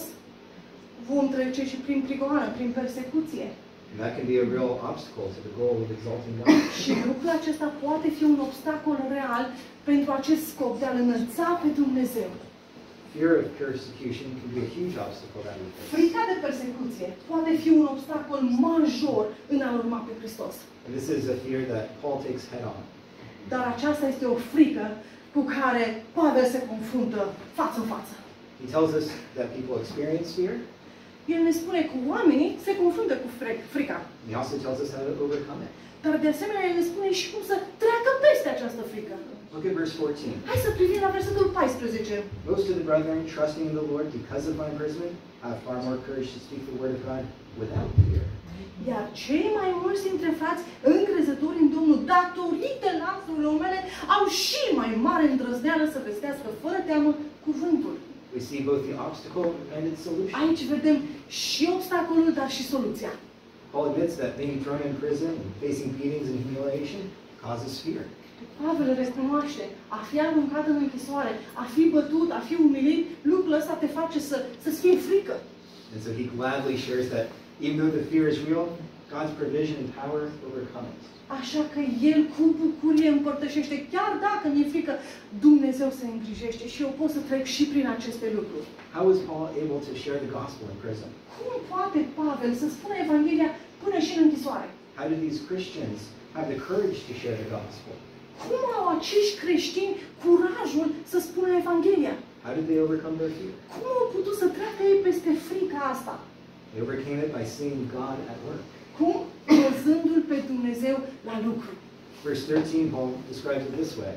vom trece și prin prigoană, prin persecuție. And that can be a real obstacle to the goal of exalting God. Și lucrul acesta poate fi un obstacol real pentru acest scop de a-L înălța pe Dumnezeu. Fear of persecution can be a huge obstacle that we face. Frica de persecuție poate fi un obstacol major în a-L urma pe Hristos. And this is a fear that Paul takes head on. Dar aceasta este o frică cu care Pavel se confruntă față în față. He tells us that people experience fear. El ne spune că oamenii se confruntă cu frica. He also tells us how to overcome it. Dar de asemenea, el ne spune și cum să treacă peste această frică. Look at verse fourteen. Hai să privim la versetul paisprezece. Most of the brethren, trusting in the Lord because of my imprisonment, have far more courage to speak the word of God without fear. Iar cei mai mulți dintre frați, încrezători în Domnul, datorită lanțurilor mele, au și mai mare îndrăzneală să vestească fără teamă cuvântul. We see both the obstacle and its solution. Aici vedem și obstacolul, dar și soluția. Paul admits that being thrown in prison and facing beatings and humiliation causes fear. Pavel recunoaște, a fi aruncat în închisoare, a fi bătut, a fi umilit, lucrul ăsta te face să, să-ți fie frică. And so he gladly shares that even though the fear is real, God's provision and power overcome it. Așa că el cu bucurie împărtășește, chiar dacă mi-e frică, Dumnezeu se îngrijește și eu pot să trec și prin aceste lucruri. How was Paul able to share the gospel in prison? Cum poate Pavel să spună Evanghelia până și în închisoare? How did these Christians have the courage to share the gospel? Cum au acești creștini curajul să spună Evanghelia? How did they overcome their fear? Cum au putut să treacă ei peste frica asta? They overcame it by seeing God at work. Cum? Văzându-L pe Dumnezeu la lucru. Verse thirteen, Paul describes it this way.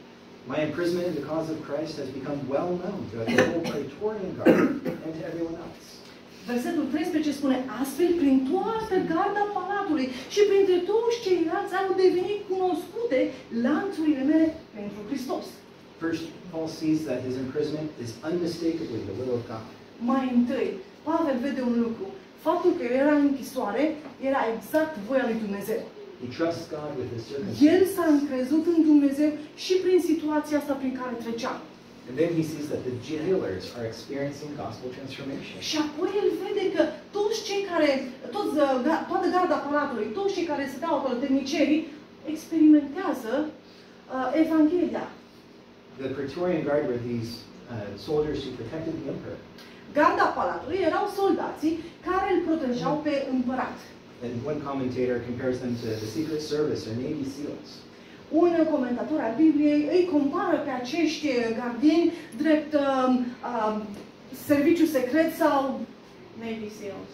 My imprisonment in the cause of Christ has become well known throughout the whole Praetorian Guard and to everyone else. Versetul treisprezece spune, astfel, prin toată garda palatului și printre toți ceilalți au devenit cunoscute lanțurile mele pentru Hristos. First, Paul sees that his imprisonment is unmistakably the will of God. Mai întâi, Pavel vede un lucru. Faptul că era în închisoare era exact voia lui Dumnezeu. He trusts God with his El circumstances. s-a încrezut în Dumnezeu și prin situația asta prin care trecea. And then he sees that the jailers are experiencing gospel transformation. Și apoi el vede că toți cei care, toți, uh, toată garda palatului, toți cei care stăteau acolo, temnicerii, experimentează uh, Evanghelia. The Praetorian Guard were these uh, soldiers who protected the emperor. Garda palatului erau soldații care îl protejau pe împărat. And one commentator compares them to the Secret Service or Navy SEALs. Un comentator al Bibliei îi compară pe acești gardieni drept uh, uh, serviciu secret sau Navy SEALs.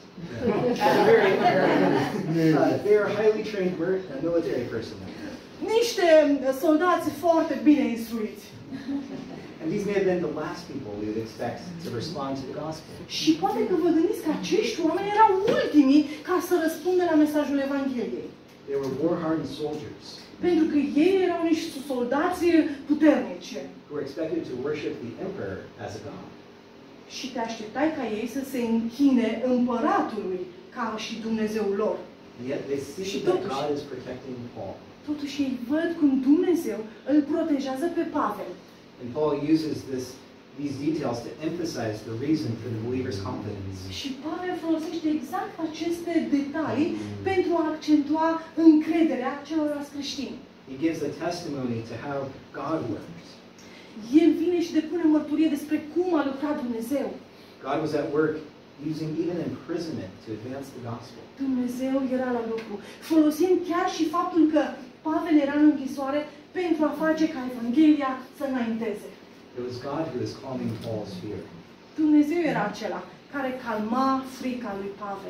uh, they are highly trained mer- uh, military personnel. Niște soldați foarte bine instruiți. And these may have been the last people we would expect to respond to the gospel. Și poate că vă gândiți că acești oameni erau ultimii ca să răspundă la mesajul Evangheliei. They were war-hardened soldiers Pentru că ei erau niște soldați puternici. who were expected to worship the emperor as a god. Și te așteptai ca ei să se închine împăratului ca și Dumnezeul lor. And yet they see Și that totuși- God is protecting Paul. Totuși ei văd cum Dumnezeu îl protejează pe Pavel. And Paul uses this, these details to emphasize the reason for the believer's confidence. Și Pavel folosește exact aceste detalii pentru a accentua încrederea celorlalți creștini. He gives a testimony to how God works. El vine și depune mărturie despre cum a lucrat Dumnezeu. God was at work using even imprisonment to advance the gospel. Dumnezeu era la lucru, folosind chiar și faptul că Pavel era în închisoare pentru a face ca Evanghelia să înainteze. It was God who was calming Paul's fear. Dumnezeu era acela care calma frica lui Pavel.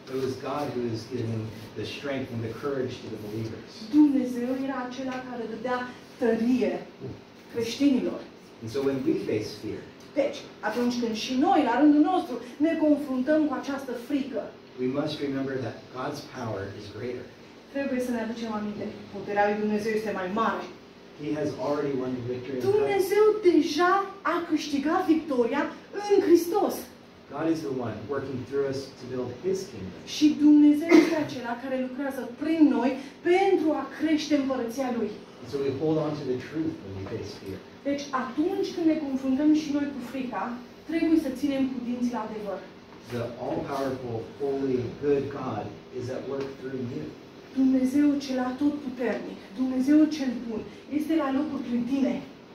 It was God who was giving the strength and the courage to the believers. Dumnezeu era acela care dădea tărie creștinilor. And so when we face fear, Deci, atunci când și noi, la rândul nostru, ne confruntăm cu această frică, we must remember that God's power is greater. trebuie să ne aducem aminte. Puterea lui Dumnezeu este mai mare. He has already won the victory in Christ. Dumnezeu deja a câștigat victoria în Hristos. God is the one working through us to build His kingdom. Și Dumnezeu este acela care lucrează prin noi pentru a crește împărăția Lui. And so we hold on to the truth when we face fear. Deci atunci când ne confruntăm și noi cu frica, trebuie să ținem cu dinții la adevăr. The all-powerful, holy, good God is at work through you. Dumnezeu cel atotputernic, Dumnezeu cel bun, este la locul prin tine.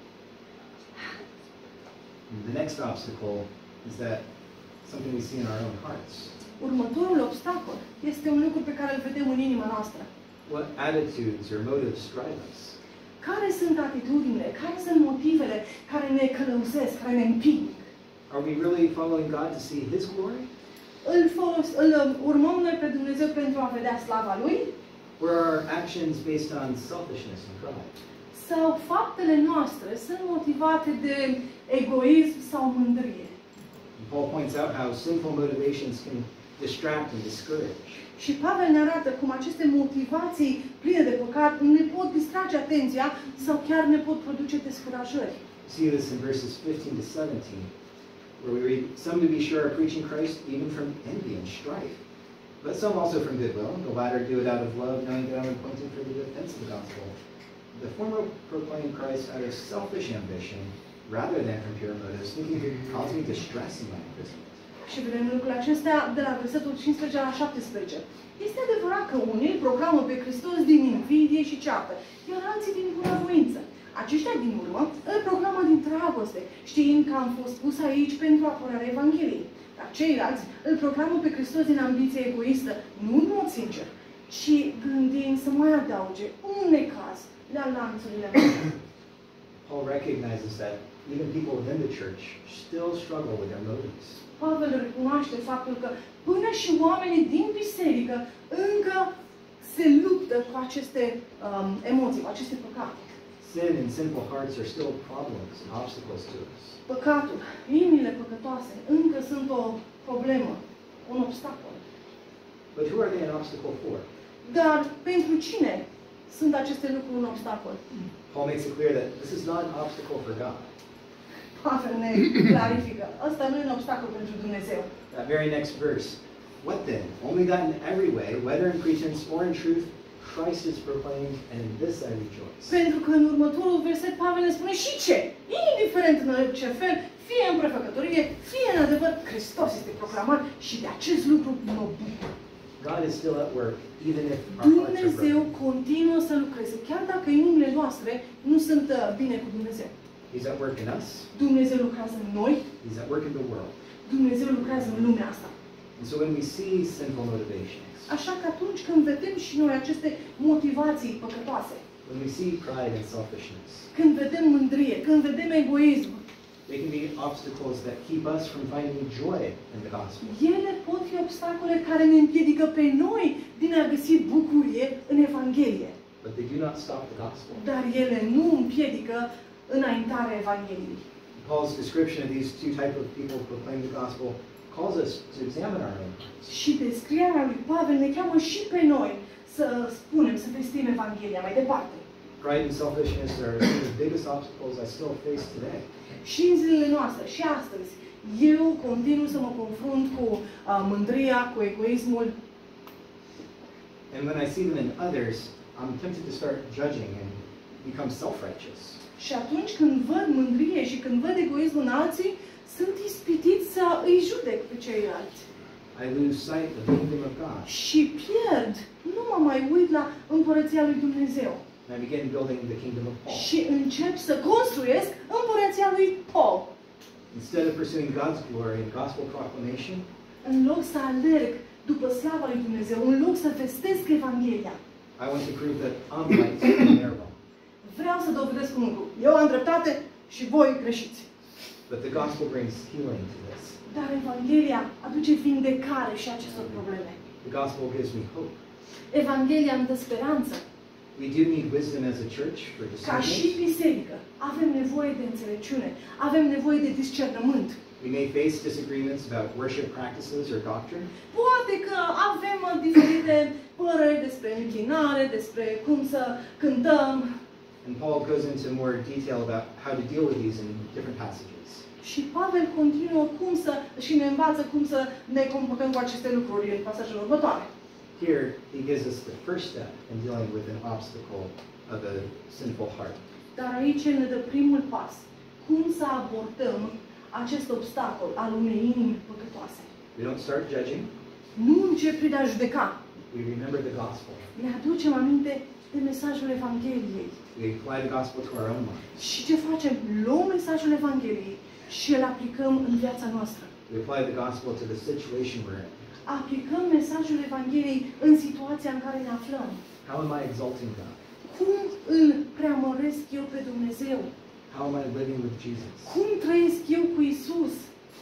The next obstacle is that something we see in our own hearts. Următorul obstacol este un lucru pe care îl vedem în inima noastră. What attitudes or motives drive us? Care sunt atitudinile, care sunt motivele care ne călăuzesc, care ne împing? Are we really following God to see His glory? Îl, folos, îl urmăm noi pe Dumnezeu pentru a vedea slava Lui? Or are our actions based on selfishness and pride? Sau faptele noastre sunt motivate de egoism sau mândrie? And Paul points out how sinful motivations can distract and discourage. Și Pavel ne arată cum aceste motivații pline de păcat ne pot distrage atenția sau chiar ne pot produce descurajări. See this in verses fifteen to seventeen, where we read, "Some, to be sure, are preaching Christ even from envy and strife, but some also from goodwill. The latter do it out of love, knowing that I'm appointed for the defense of the gospel. The former proclaim Christ out of selfish ambition, rather than from pure motives, thinking it could cause me distress in my imprisonment." Și vedem lucrurile acestea de la versetul cincisprezece la șaptesprezece. Este adevărat că unii îl proclamă pe Hristos din invidie și ceartă, iar alții din bunăvoință. Aceștia din urmă îl proclamă din dragoste, știind că am fost pus aici pentru apărarea Evangheliei. Dar ceilalți îl proclamă pe Hristos din ambiție egoistă, nu în mod sincer, ci gândind să mai adauge un necaz la lanțurile mele. Paul recognizes that even people within the church still struggle with their motives. Pavel recunoaște faptul că până și oamenii din biserică încă se luptă cu aceste um, emoții, cu aceste păcate. Sin and sinful hearts are still problems and obstacles to us. Păcatul, inimile păcătoase, încă sunt o problemă, un obstacol. But who are they an obstacle for? Dar pentru cine sunt aceste lucruri un obstacol? Paul makes it clear that this is not an obstacle for God. Pavel ne clarifică. Ăsta nu e un obstacol pentru Dumnezeu. That very next verse. What then? Only that in every way, whether in pretense or in truth, Christ is proclaimed, and in this I rejoice. Pentru că în următorul verset Pavel ne spune și ce? Indiferent în ce fel, fie în prefăcătorie, fie în adevăr, Hristos este proclamat și de acest lucru mă bucur. God is still at work, even if our hearts are Dumnezeu broken. continuă să lucreze, chiar dacă inimile noastre nu sunt uh, bine cu Dumnezeu. He's at work in us. Dumnezeu lucrează în noi, He's at work in the world. Dumnezeu lucrează în lumea asta. And so when we see sinful motivations, Așa că atunci când vedem și noi aceste motivații păcătoase, when we see pride and selfishness, când vedem mândrie, când vedem egoism, they can be obstacles that keep us from finding joy in the gospel. ele pot fi obstacole care ne împiedică pe noi din a găsi bucurie în Evanghelie. But they do not stop the gospel. Dar ele nu împiedică înaintarea Evangheliei. Paul's description of these two types of people who proclaim the gospel calls us to examine our own hearts. Și descrierea lui Pavel ne cheamă și pe noi să spunem, să vestim Evanghelia mai departe. Pride and selfishness are some of the biggest obstacles I still face today. Și în zilele noastre, și astăzi, eu continuu să mă confrunt cu uh, mândria, cu egoismul. And when I see them in others, I'm tempted to start judging and become self-righteous. Și atunci când văd mândrie și când văd egoism în alții, sunt ispitit să îi judec pe ceilalți. I lose sight of the kingdom of God. Și pierd, nu mă mai uit la împărăția lui Dumnezeu. And I begin building the kingdom of Paul. Și încep să construiesc împărăția lui Paul. Instead of pursuing God's glory and gospel proclamation, În loc să alerg după slava lui Dumnezeu, în loc să vestesc Evanghelia, I want to prove that I'm right and they're wrong. vreau să dovedesc un lucru. Eu am dreptate și voi greșiți. But the gospel brings healing to this. Dar Evanghelia aduce vindecare și acestor probleme. The gospel gives me hope. Evanghelia îmi dă speranță. We do need wisdom as a church for Ca și discernment. biserică, avem nevoie de înțelepciune, avem nevoie de discernământ. We may face disagreements about worship practices or doctrine. Poate că avem uh, diferite păreri despre închinare, despre cum să cântăm. And Paul goes into more detail about how to deal with these in different passages. Și Pavel continuă cum să, și ne învață cum să ne comportăm cu aceste lucruri în pasajul următoare. Here, he gives us the first step in dealing with an obstacle of a sinful heart. Dar aici el ne dă primul pas. Cum să abordăm acest obstacol al unei inimi păcătoase. We don't start judging. Nu încep prin a judeca. We remember the gospel. Ne aducem aminte de mesajul Evangheliei. We apply the gospel to our own lives. Și ce facem? Luăm mesajul Evangheliei și îl aplicăm în viața noastră. We apply the gospel to the situation we're in. Aplicăm mesajul Evangheliei în situația în care ne aflăm. How am I exalting God? Cum îl preamăresc eu pe Dumnezeu? How am I living with Jesus? Cum trăiesc eu cu Isus?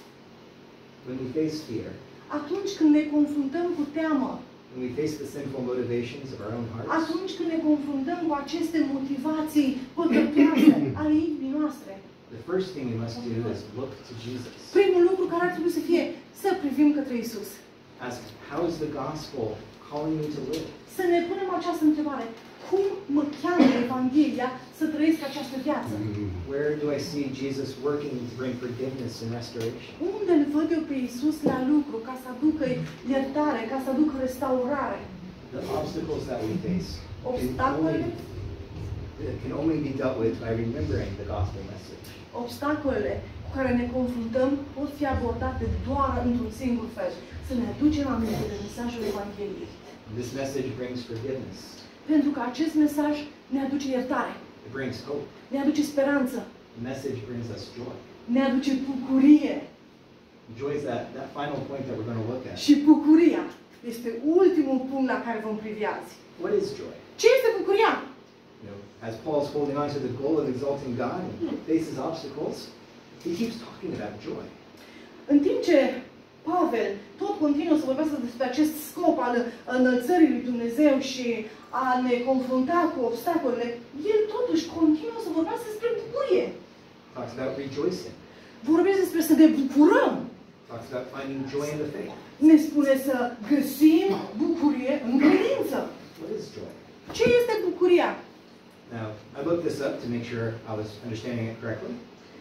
When we face fear, Atunci când ne confruntăm cu teamă, when we face the sinful motivations of our own hearts, atunci când ne confruntăm cu aceste motivații păcătoase ale inimii noastre, the first thing we must do is look to Jesus. primul lucru care ar trebui să fie să privim către Isus. Ask, how is the gospel calling me to live? Să ne punem această întrebare. Cum mă cheamă Evanghelia să trăiesc această viață? Where do I see Jesus working to bring forgiveness and restoration? Unde îl văd eu pe Isus la lucru ca să aducă iertare, ca să aducă restaurare? The obstacles that we face can Obstacole, only, can only be dealt with by remembering the gospel message. obstacolele cu care ne confruntăm pot fi abordate doar într-un singur fel. Să ne aducem aminte de mesajul Evangheliei. This message brings forgiveness. Pentru că acest mesaj ne aduce iertare, It brings hope. ne aduce speranță, The message brings us joy. ne aduce bucurie. Joy is that, that final point that we're going to look at. Și bucuria este ultimul punct la care vom privi azi. What is joy? Ce este bucuria? You know, as Paul's holding on to the goal of exalting God and faces obstacles, he keeps talking about joy. În timp ce Pavel tot continuă să vorbească despre acest scop al înălțării lui Dumnezeu și a ne confrunta cu obstacolele, el totuși continuă să vorbească despre bucurie. Talks about rejoicing. Vorbește despre să ne bucurăm. Talks about finding joy in the faith. Ne spune să găsim bucurie în credință. What is joy? Ce este bucuria? Now, I looked this up to make sure I was understanding it correctly.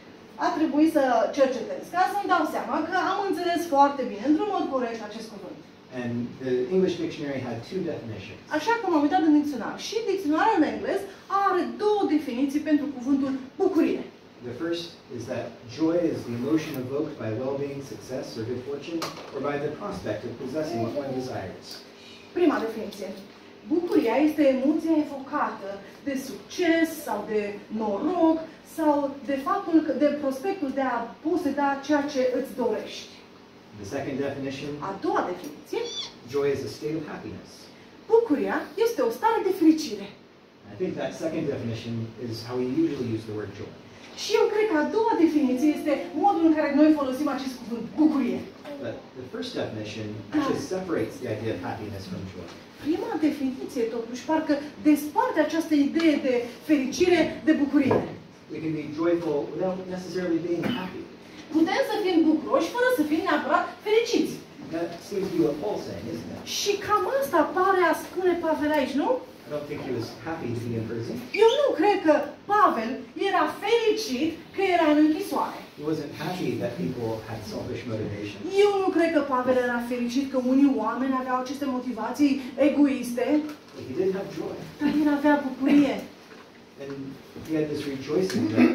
A trebuit să cercetez ca să-mi dau seama că am înțeles foarte bine, într-un mod corect, acest cuvânt. And the English dictionary had two definitions. Așa că m-am uitat în dicționar. Și dicționarul în englez are două definiții pentru cuvântul bucurie. The first is that joy is the emotion evoked by well-being, success, or good fortune, or by the prospect of possessing what one desires. Prima definiție. Bucuria este emoția evocată de succes sau de noroc sau de faptul că, de prospectul de a poseda ceea ce îți dorești. The second definition, A doua definiție. joy is a state of happiness. Bucuria este o stare de fericire. I think that second definition is how we usually use the word joy. Și eu cred că a doua definiție este modul în care noi folosim acest cuvânt, bucurie. But the first definition actually separates the idea of happiness from joy. Prima definiție, totuși, parcă desparte această idee de fericire de bucurie. We can be joyful without necessarily being happy. Putem să fim bucuroși fără să fim neapărat fericiți. That seems to be what Paul's saying, isn't it? Și cam asta pare a spune Pavel aici, nu? I don't think he was happy to be in prison. Eu nu cred că Pavel era fericit că era în închisoare. He wasn't happy that people had selfish motivation. Eu nu cred că Pavel era fericit că unii oameni aveau aceste motivații egoiste, But he did have joy. dar el avea bucurie. And he had this rejoicing that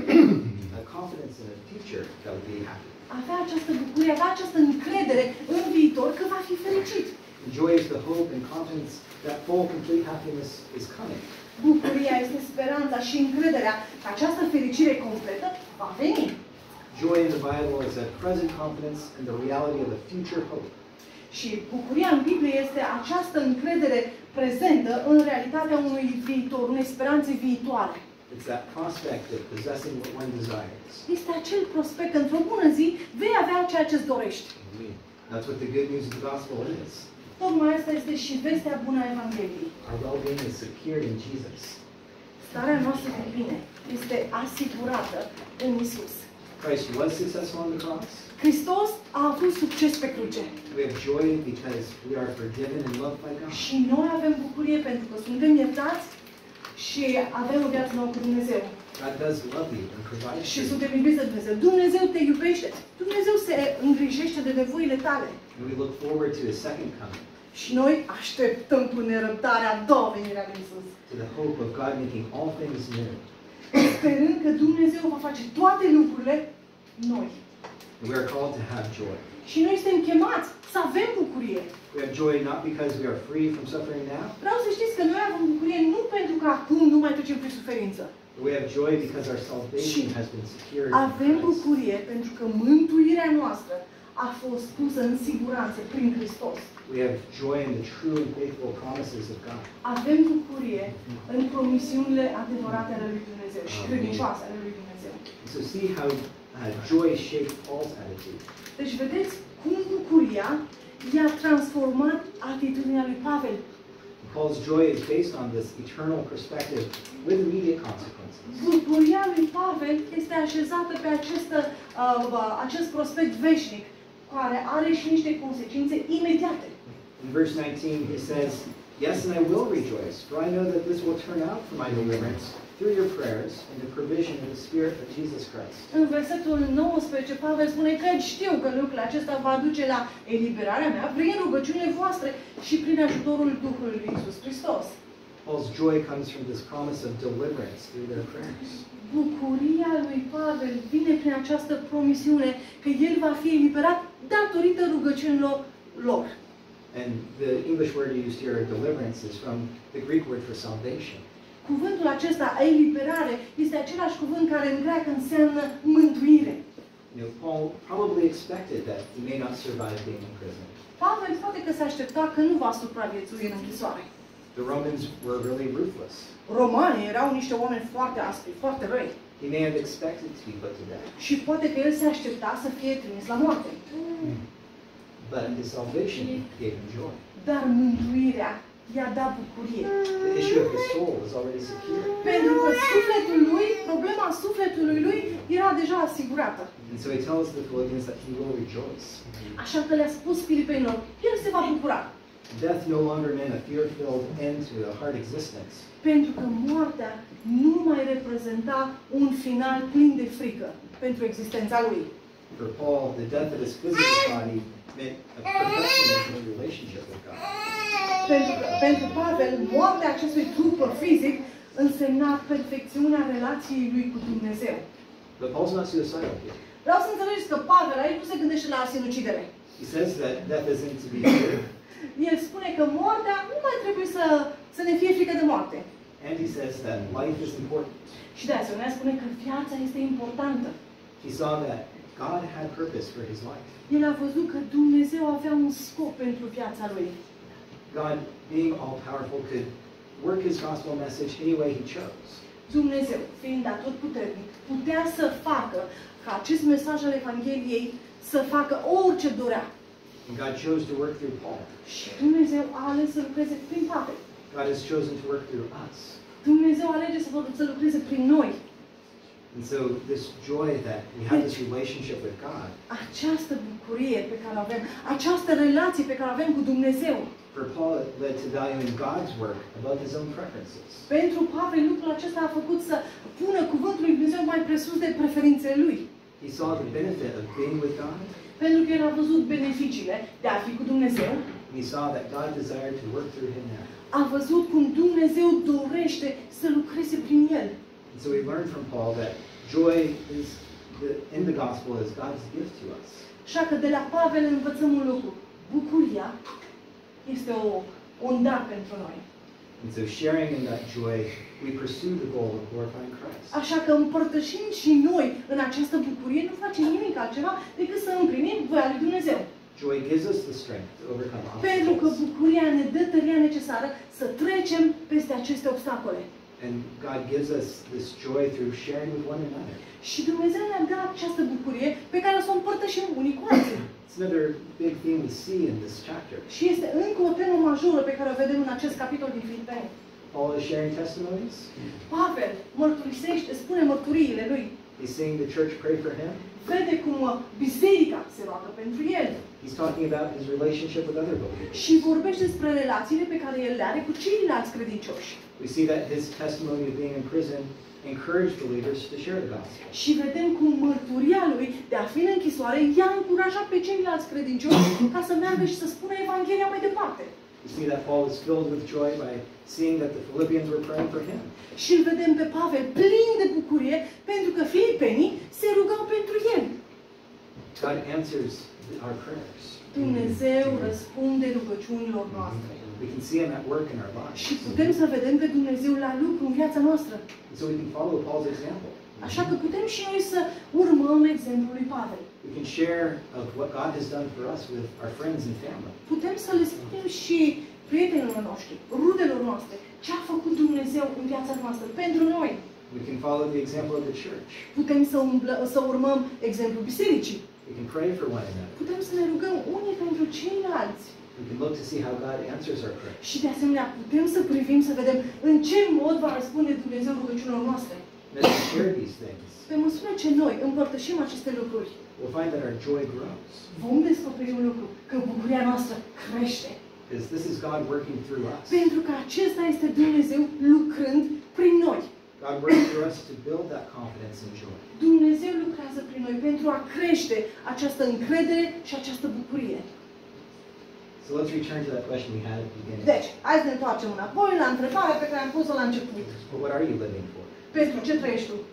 a confidence in a future that would be happy. Avea această bucurie, avea această încredere în viitor că va fi fericit. Joy is the hope and confidence that full, complete happiness is coming. Bucuria este speranța și încrederea că această fericire completă va veni. Joy in the Bible is a present confidence in the reality of a future hope. Și bucuria în Biblie este această încredere prezentă în realitatea unui viitor, unei speranțe viitoare. It's that prospect of possessing what one desires. Este acel prospect că într-o bună zi vei avea ceea ce-ți dorești. That's what the good news of the gospel is. Tocmai asta este și vestea bună a Evangheliei. Our well-being is secured in Jesus. Starea noastră de bine este asigurată în Isus. Christ was successful on the cross. Hristos a avut succes pe cruce. We have joy because we are forgiven and loved by God. Și noi avem bucurie pentru că suntem iertați și avem o viață nouă cu Dumnezeu. God does love you and provides Și for you. suntem iubiți de Dumnezeu. Dumnezeu te iubește. Dumnezeu se îngrijește de nevoile tale. And we look forward to His second coming, Și noi așteptăm cu nerăbdare a doua venire a lui Isus. to the hope of God making all things new. Sperând că Dumnezeu va face toate lucrurile noi. And we are called to have joy. Și noi suntem chemați să avem bucurie. We have joy not because we are free from suffering now, Vreau să știți că noi avem bucurie nu pentru că acum nu mai trecem prin suferință. but we have joy because our salvation has been secured in Avem Christ. bucurie pentru că mântuirea noastră a fost pusă în siguranță prin Hristos. We have joy in the true and faithful promises of God. Avem bucurie în promisiunile adevărate ale lui Dumnezeu și credincioase ale lui Dumnezeu. So see how uh, joy shaped Paul's attitude. Deci vedeți cum bucuria i-a transformat atitudinea lui Pavel. Paul's joy is based on this eternal perspective with immediate consequences. Bucuria lui Pavel este așezată pe acest, uh, acest prospect veșnic, care are și niște consecințe imediate. In verse nineteen, he says, "Yes, and I will rejoice, for I know that this will turn out for my deliverance through your prayers and the provision of the Spirit of Jesus Christ." În versetul nouăsprezece, Pavel spune că știu că lucrul acesta va duce la eliberarea mea prin rugăciunile voastre și prin ajutorul Duhului lui Iisus Hristos. Paul's joy comes from this promise of deliverance through their prayers. Bucuria lui Pavel vine prin această promisiune că el va fi eliberat datorită rugăciunilor lor. And the English word used here, deliverance, is from the Greek word for salvation. Cuvântul acesta, eliberare, este același cuvânt care în greacă înseamnă mântuire. You know, Paul probably expected that he may not survive being in prison. Pavel poate că se aștepta că nu va supraviețui în închisoare. The Romans were really ruthless. Romanii erau niște oameni foarte aspri, foarte răi. He may have expected to be put to death. Și poate că el se aștepta să fie trimis la moarte. But his salvation gave him joy. Dar mântuirea i-a dat bucurie. The issue of his soul was already secured. Pentru că sufletul lui, problema sufletului lui era deja asigurată. And so he tells the Philippians that he will rejoice. Așa că le-a spus filipenilor, el se va bucura. Death no longer meant a fear-filled end to a hard existence. Pentru că moartea nu mai reprezenta un final plin de frică pentru existența lui. For Paul, the death of his physical body meant a perfection of his relationship with God. Pentru, că, pentru Pavel, moartea acestui trup fizic însemna perfecțiunea relației lui cu Dumnezeu. But Paul's not suicidal here. Vreau să înțelegeți că Pavel aici nu se gândește la sinucidere. He says that death isn't to be feared, El spune că moartea nu mai trebuie să, să ne fie frică de moarte. and he says that life is important. Și de asemenea spune că viața este importantă. He saw that God had purpose for his life. El a văzut că Dumnezeu avea un scop pentru viața lui. God, being all-powerful, could work his gospel message any way he chose. Dumnezeu, fiind atotputernic, putea să facă ca acest mesaj al Evangheliei să facă orice dorea. And God chose to work through Paul. Și Dumnezeu a ales să lucreze prin Pavel. God has chosen to work through us. Dumnezeu alege să, să lucreze prin noi. And so this joy that we have this relationship with God, Această bucurie pe care o avem, această relație pe care o avem cu Dumnezeu. for Paul, it led to valuing God's work above his own preferences. Pentru Pavel, lucrul acesta a făcut să pună cuvântul lui Dumnezeu mai presus de preferințele lui. He saw the benefit of being with God, Pentru că el a văzut beneficiile de a fi cu Dumnezeu. and he saw that God desired to work through him now. A văzut cum Dumnezeu dorește să lucreze prin el. And so we learn from Paul that joy is the, in the gospel is God's gift to us. Așa că de la Pavel învățăm un lucru. Bucuria este o, un dar pentru noi. And so sharing in that joy, we pursue the goal of glorifying Christ. Așa că împărtășind și noi în această bucurie, nu facem nimic altceva decât să împlinim voia lui Dumnezeu. Joy gives us the strength to overcome Pentru că obstacles. bucuria ne dă tăria necesară să trecem peste aceste obstacole. And God gives us this joy through sharing with one another. Și Dumnezeu ne-a dat această bucurie pe care să o împărtășim unii cu alții. It's another big theme we see in this chapter. Și este încă o temă majoră pe care o vedem în acest capitol din Filipeni. Paul is sharing testimonies. Pavel mărturisește, spune mărturiile lui. He's seeing the church pray for him. Vede cum biserica se roagă pentru el. He's talking about his relationship with other believers. Și vorbește despre relațiile pe care el le are cu ceilalți credincioși. We see that his testimony of being in prison encouraged believers to share the gospel. Și vedem cum mărturia lui de a fi în închisoare i-a încurajat pe ceilalți credincioși ca să meargă și să spună Evanghelia mai departe. We see that Paul was filled with joy by seeing that the Philippians were praying for him. Și îl vedem pe Pavel plin de bucurie pentru că filipenii se rugau pentru el. God answers our prayers. Dumnezeu răspunde rugăciunilor noastre. We can see him at work in our lives. Și putem să vedem pe Dumnezeu la lucru în viața noastră. And so we can follow Paul's example. Așa că putem și noi să urmăm exemplul lui Pavel. We can share of what God has done for us with our friends and family. Putem să le spunem și prietenilor noștri, rudelor noastre, ce a făcut Dumnezeu în viața noastră pentru noi. We can follow the example of the church. Putem să, umblă, să urmăm exemplul bisericii. We can pray for one another. Putem să ne rugăm unii pentru ceilalți. We can look to see how God answers our prayers. Și de asemenea putem să privim, să vedem în ce mod va răspunde Dumnezeu rugăciunilor noastre. And as we share these things, Pe măsură ce noi împărtășim aceste lucruri, we'll find that our joy grows. vom descoperi un lucru, că bucuria noastră crește. Because this is God working through us. Pentru că acesta este Dumnezeu lucrând prin noi. God works through us to build that confidence and joy. Dumnezeu lucrează prin noi pentru a crește această încredere și această bucurie. So let's return to that question we had at the beginning. Deci, hai să ne întoarcem înapoi la întrebarea pe care am pus-o la început. Well, what are you living for? Pentru ce trăiești tu?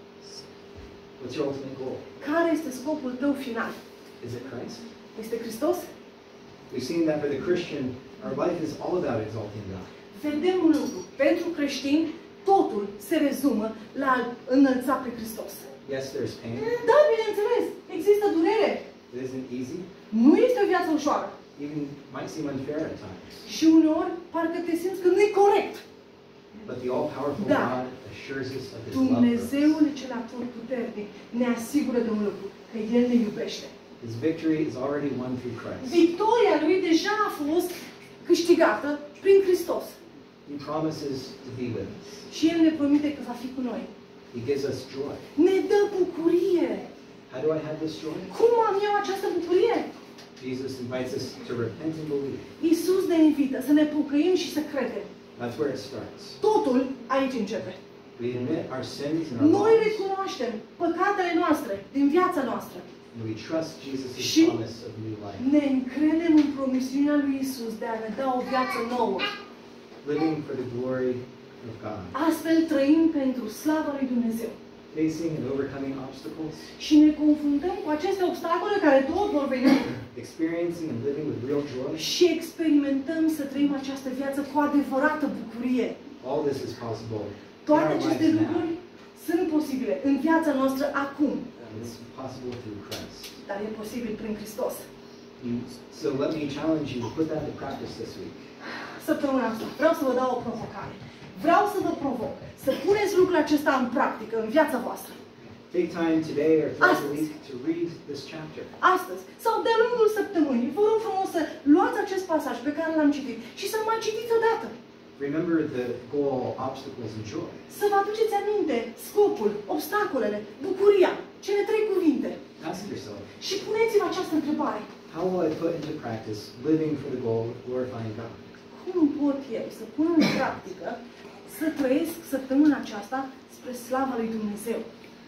What's your ultimate goal? Care este scopul tău final? Is it Christ? Este Hristos? We've seen that for the Christian, our life is all about exalting God. Vedem un lucru. Pentru creștini, totul se rezumă la a înălța pe Hristos. Yes, there's pain. Da, bineînțeles, există durere. It isn't easy. Nu este o viață ușoară. Even might seem unfair at times. Și uneori, parcă te simți că nu e corect. But the all-powerful Da. God assures us of His love for us. Dumnezeul cel atotputernic ne asigură de un lucru, că El ne iubește. His victory is already won through Christ. Victoria Lui deja a fost câștigată prin Hristos. He promises to be with us. Și El ne promite că va fi cu noi. He gives us joy. Ne dă bucurie. How do I have this joy? Cum am eu această bucurie? Jesus invites us to repent and believe. Iisus ne invită să ne pocăim și să credem. That's where it starts. Totul aici începe. We admit our sins and our Noi lives, recunoaștem păcatele noastre din viața noastră. and we trust Jesus' Și promise of new life. ne încredem în promisiunea lui Iisus de a ne da o viață nouă. Living for the glory of God. Astfel trăim pentru slava lui Dumnezeu. Facing and overcoming obstacles. Și ne confruntăm cu aceste obstacole care tot vor veni. Experiencing and living with real joy. Și experimentăm să trăim această viață cu adevărată bucurie. All this is possible in Toate our aceste lives lucruri now. sunt posibile în viața noastră acum. And it's possible through Christ. Dar e posibil prin Hristos. And so let me challenge you to put that into practice this week. Săptămâna asta vreau să vă dau o provocare. Vreau să vă provoc să puneți lucrul acesta în practică, în viața voastră. Take time today or throughout the Astăzi. week to read this chapter. Astăzi sau de-a lungul săptămânii, vă rog frumos să luați acest pasaj pe care l-am citit și să-l mai citiți odată. Remember the goal, obstacles, and joy. Să vă aduceți aminte scopul, obstacolele, bucuria, cele trei cuvinte. Ask yourself, Și puneți-vă această întrebare. how will I put into practice living for the goal of glorifying God? Cum pot eu să pun în practică să trăiesc săptămâna aceasta spre slava lui Dumnezeu?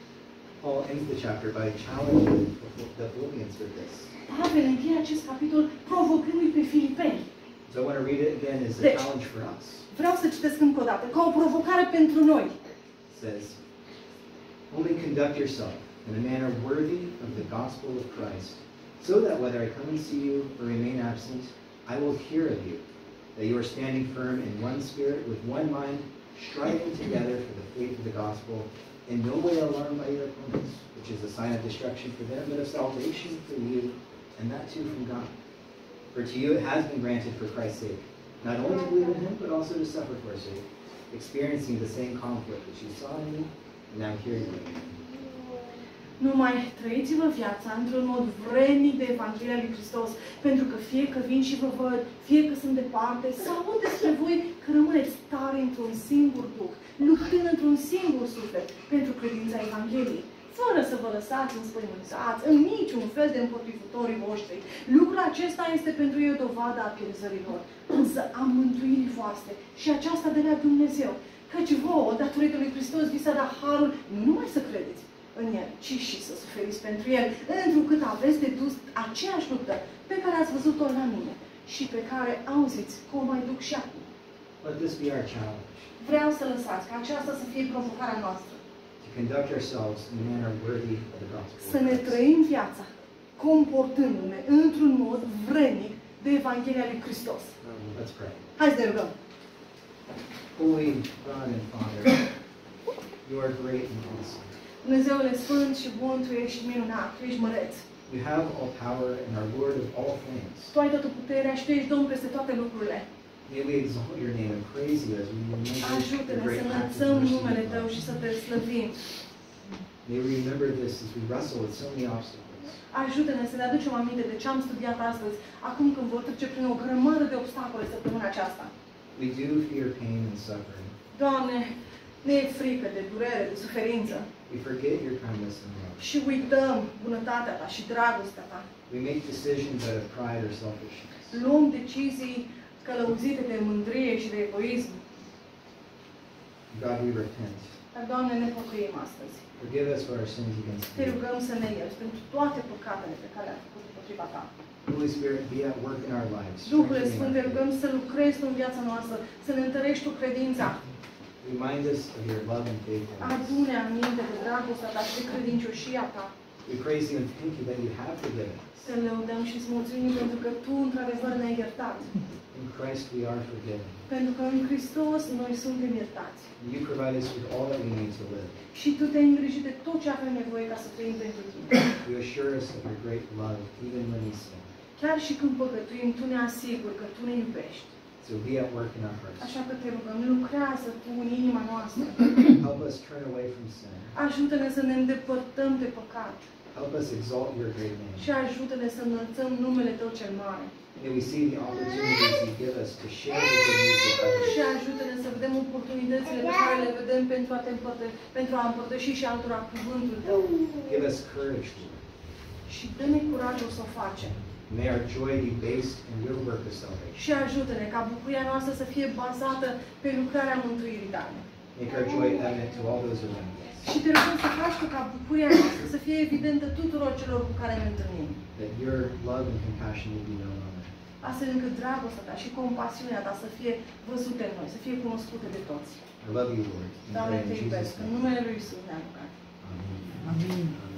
Paul ends the chapter by challenging the Philippians with this. Pavel încheie acest capitol provocându-i pe filipeni. So I want to read it again as a Deci, challenge for us. vreau să citesc încă o dată, ca o provocare pentru noi. It says, only conduct yourself in a manner worthy of the gospel of Christ, so that whether I come and see you or remain absent, I will hear of you, that you are standing firm in one spirit, with one mind, striving together for the faith of the gospel, in no way alarmed by your opponents, which is a sign of destruction for them, but of salvation for you, and that too from God. For to you it has been granted for Christ's sake, not only to believe in him, but also to suffer for his sake, experiencing the same conflict which you saw in me, and now hear you in me. Numai trăiți-vă viața într-un mod vrednic de Evanghelia lui Hristos, pentru că fie că vin și vă văd, fie că sunt departe, sau aud despre voi că rămâneți tare într-un singur duh, luptând într-un singur suflet pentru credința Evangheliei, fără să vă lăsați înspăimântați în niciun fel de împotrivitorii voștri. Lucrul acesta este pentru ei o dovadă a pierzărilor, însă a mântuirii voastre și aceasta de la Dumnezeu. Căci vouă, datorită lui Hristos, vi s-a dat harul nu numai să credeți în El, ci și să suferiți pentru El, întrucât aveți de dus aceeași luptă pe care ați văzut-o la mine și pe care auziți că o mai duc și acum. Let this be our challenge. Vreau să lăsați ca aceasta să fie provocarea noastră. To conduct ourselves in a manner worthy of the gospel. Să ne trăim viața comportându-ne într-un mod vrednic de Evanghelia lui Hristos. Um, let's pray. Hai să ne rugăm. Holy God and Father, you are great and awesome. Dumnezeule Sfânt și Bun, Tu ești minunat, Tu ești măreț. You have all power and are Lord of all things. Tu ai toată puterea și Tu ești Domn peste toate lucrurile. May we exalt your name and praise you as we remember the Ajută-ne great să acts of înălțăm mercy numele and Tău love. și să Te slăvim. May we remember this as we wrestle with so many obstacles. Ajută-ne să ne aducem aminte de ce am studiat astăzi, acum când vor trece prin o grămadă de obstacole săptămâna aceasta. We do fear pain and suffering. Doamne, ne e frică de durere, de suferință We forget your kindness and love. și uităm bunătatea Ta și dragostea Ta. We make decisions out of pride or selfishness. Luăm decizii călăuzite de mândrie și de egoism. God, we repent. Dar, Doamne, ne pocăim astăzi. Forgive us for our sins against Te you. rugăm să ne ierți pentru toate păcatele pe care le-am făcut împotriva Ta. Holy Spirit, be at work in our lives. Duhule strengthening Sfânt, our te faith. rugăm să lucrezi Tu în viața noastră, să ne întărești Tu credința. Remind us of your love and faithfulness. Adu-ne aminte de dragostea Ta și de credincioșia Ta. We praise you and thank you that you have forgiven us. Să le lăudăm și îți mulțumim pentru că Tu, într-adevăr, ne-ai iertat. In Christ we are forgiven. Pentru că în Hristos noi suntem iertați. You provide us with all that we need to live. Și Tu te-ai îngrijit de tot ce avem nevoie ca să trăim pentru Tine. You assure us of your great love even when we sin. Chiar și când păcătuim, Tu ne asiguri că Tu ne iubești. So be at work in our hearts. Așa că te rugăm, lucrează Tu în inima noastră. Help us turn away from sin. Ajută-ne să ne îndepărtăm de păcat. Help us exalt your great Și name. ajută-ne să înălțăm numele Tău cel mare. May we see the opportunities you give us to share the good news with others. Și ajută-ne să vedem oportunitățile pe care le vedem pentru a, te împărtă- pentru a împărtăși și altora cuvântul Tău. Give us courage, Lord. Și dă-ne curajul să o facem. May our joy be based in your work of salvation. Și ajută-ne ca bucuria noastră să fie bazată pe lucrarea mântuirii Tale. Make our joy evident to all those around us. Și te rugăm să faci Tu ca bucuria noastră să fie evidentă tuturor celor cu care ne întâlnim. That your love and compassion will be known on earth. Astfel încât dragostea Ta și compasiunea Ta să fie văzute în noi, să fie cunoscute de toți. I love you, Lord. And Doamne, pray Te in iubesc. Jesus' În name. numele Lui Iisus ne-am rugat. Amen. Amin.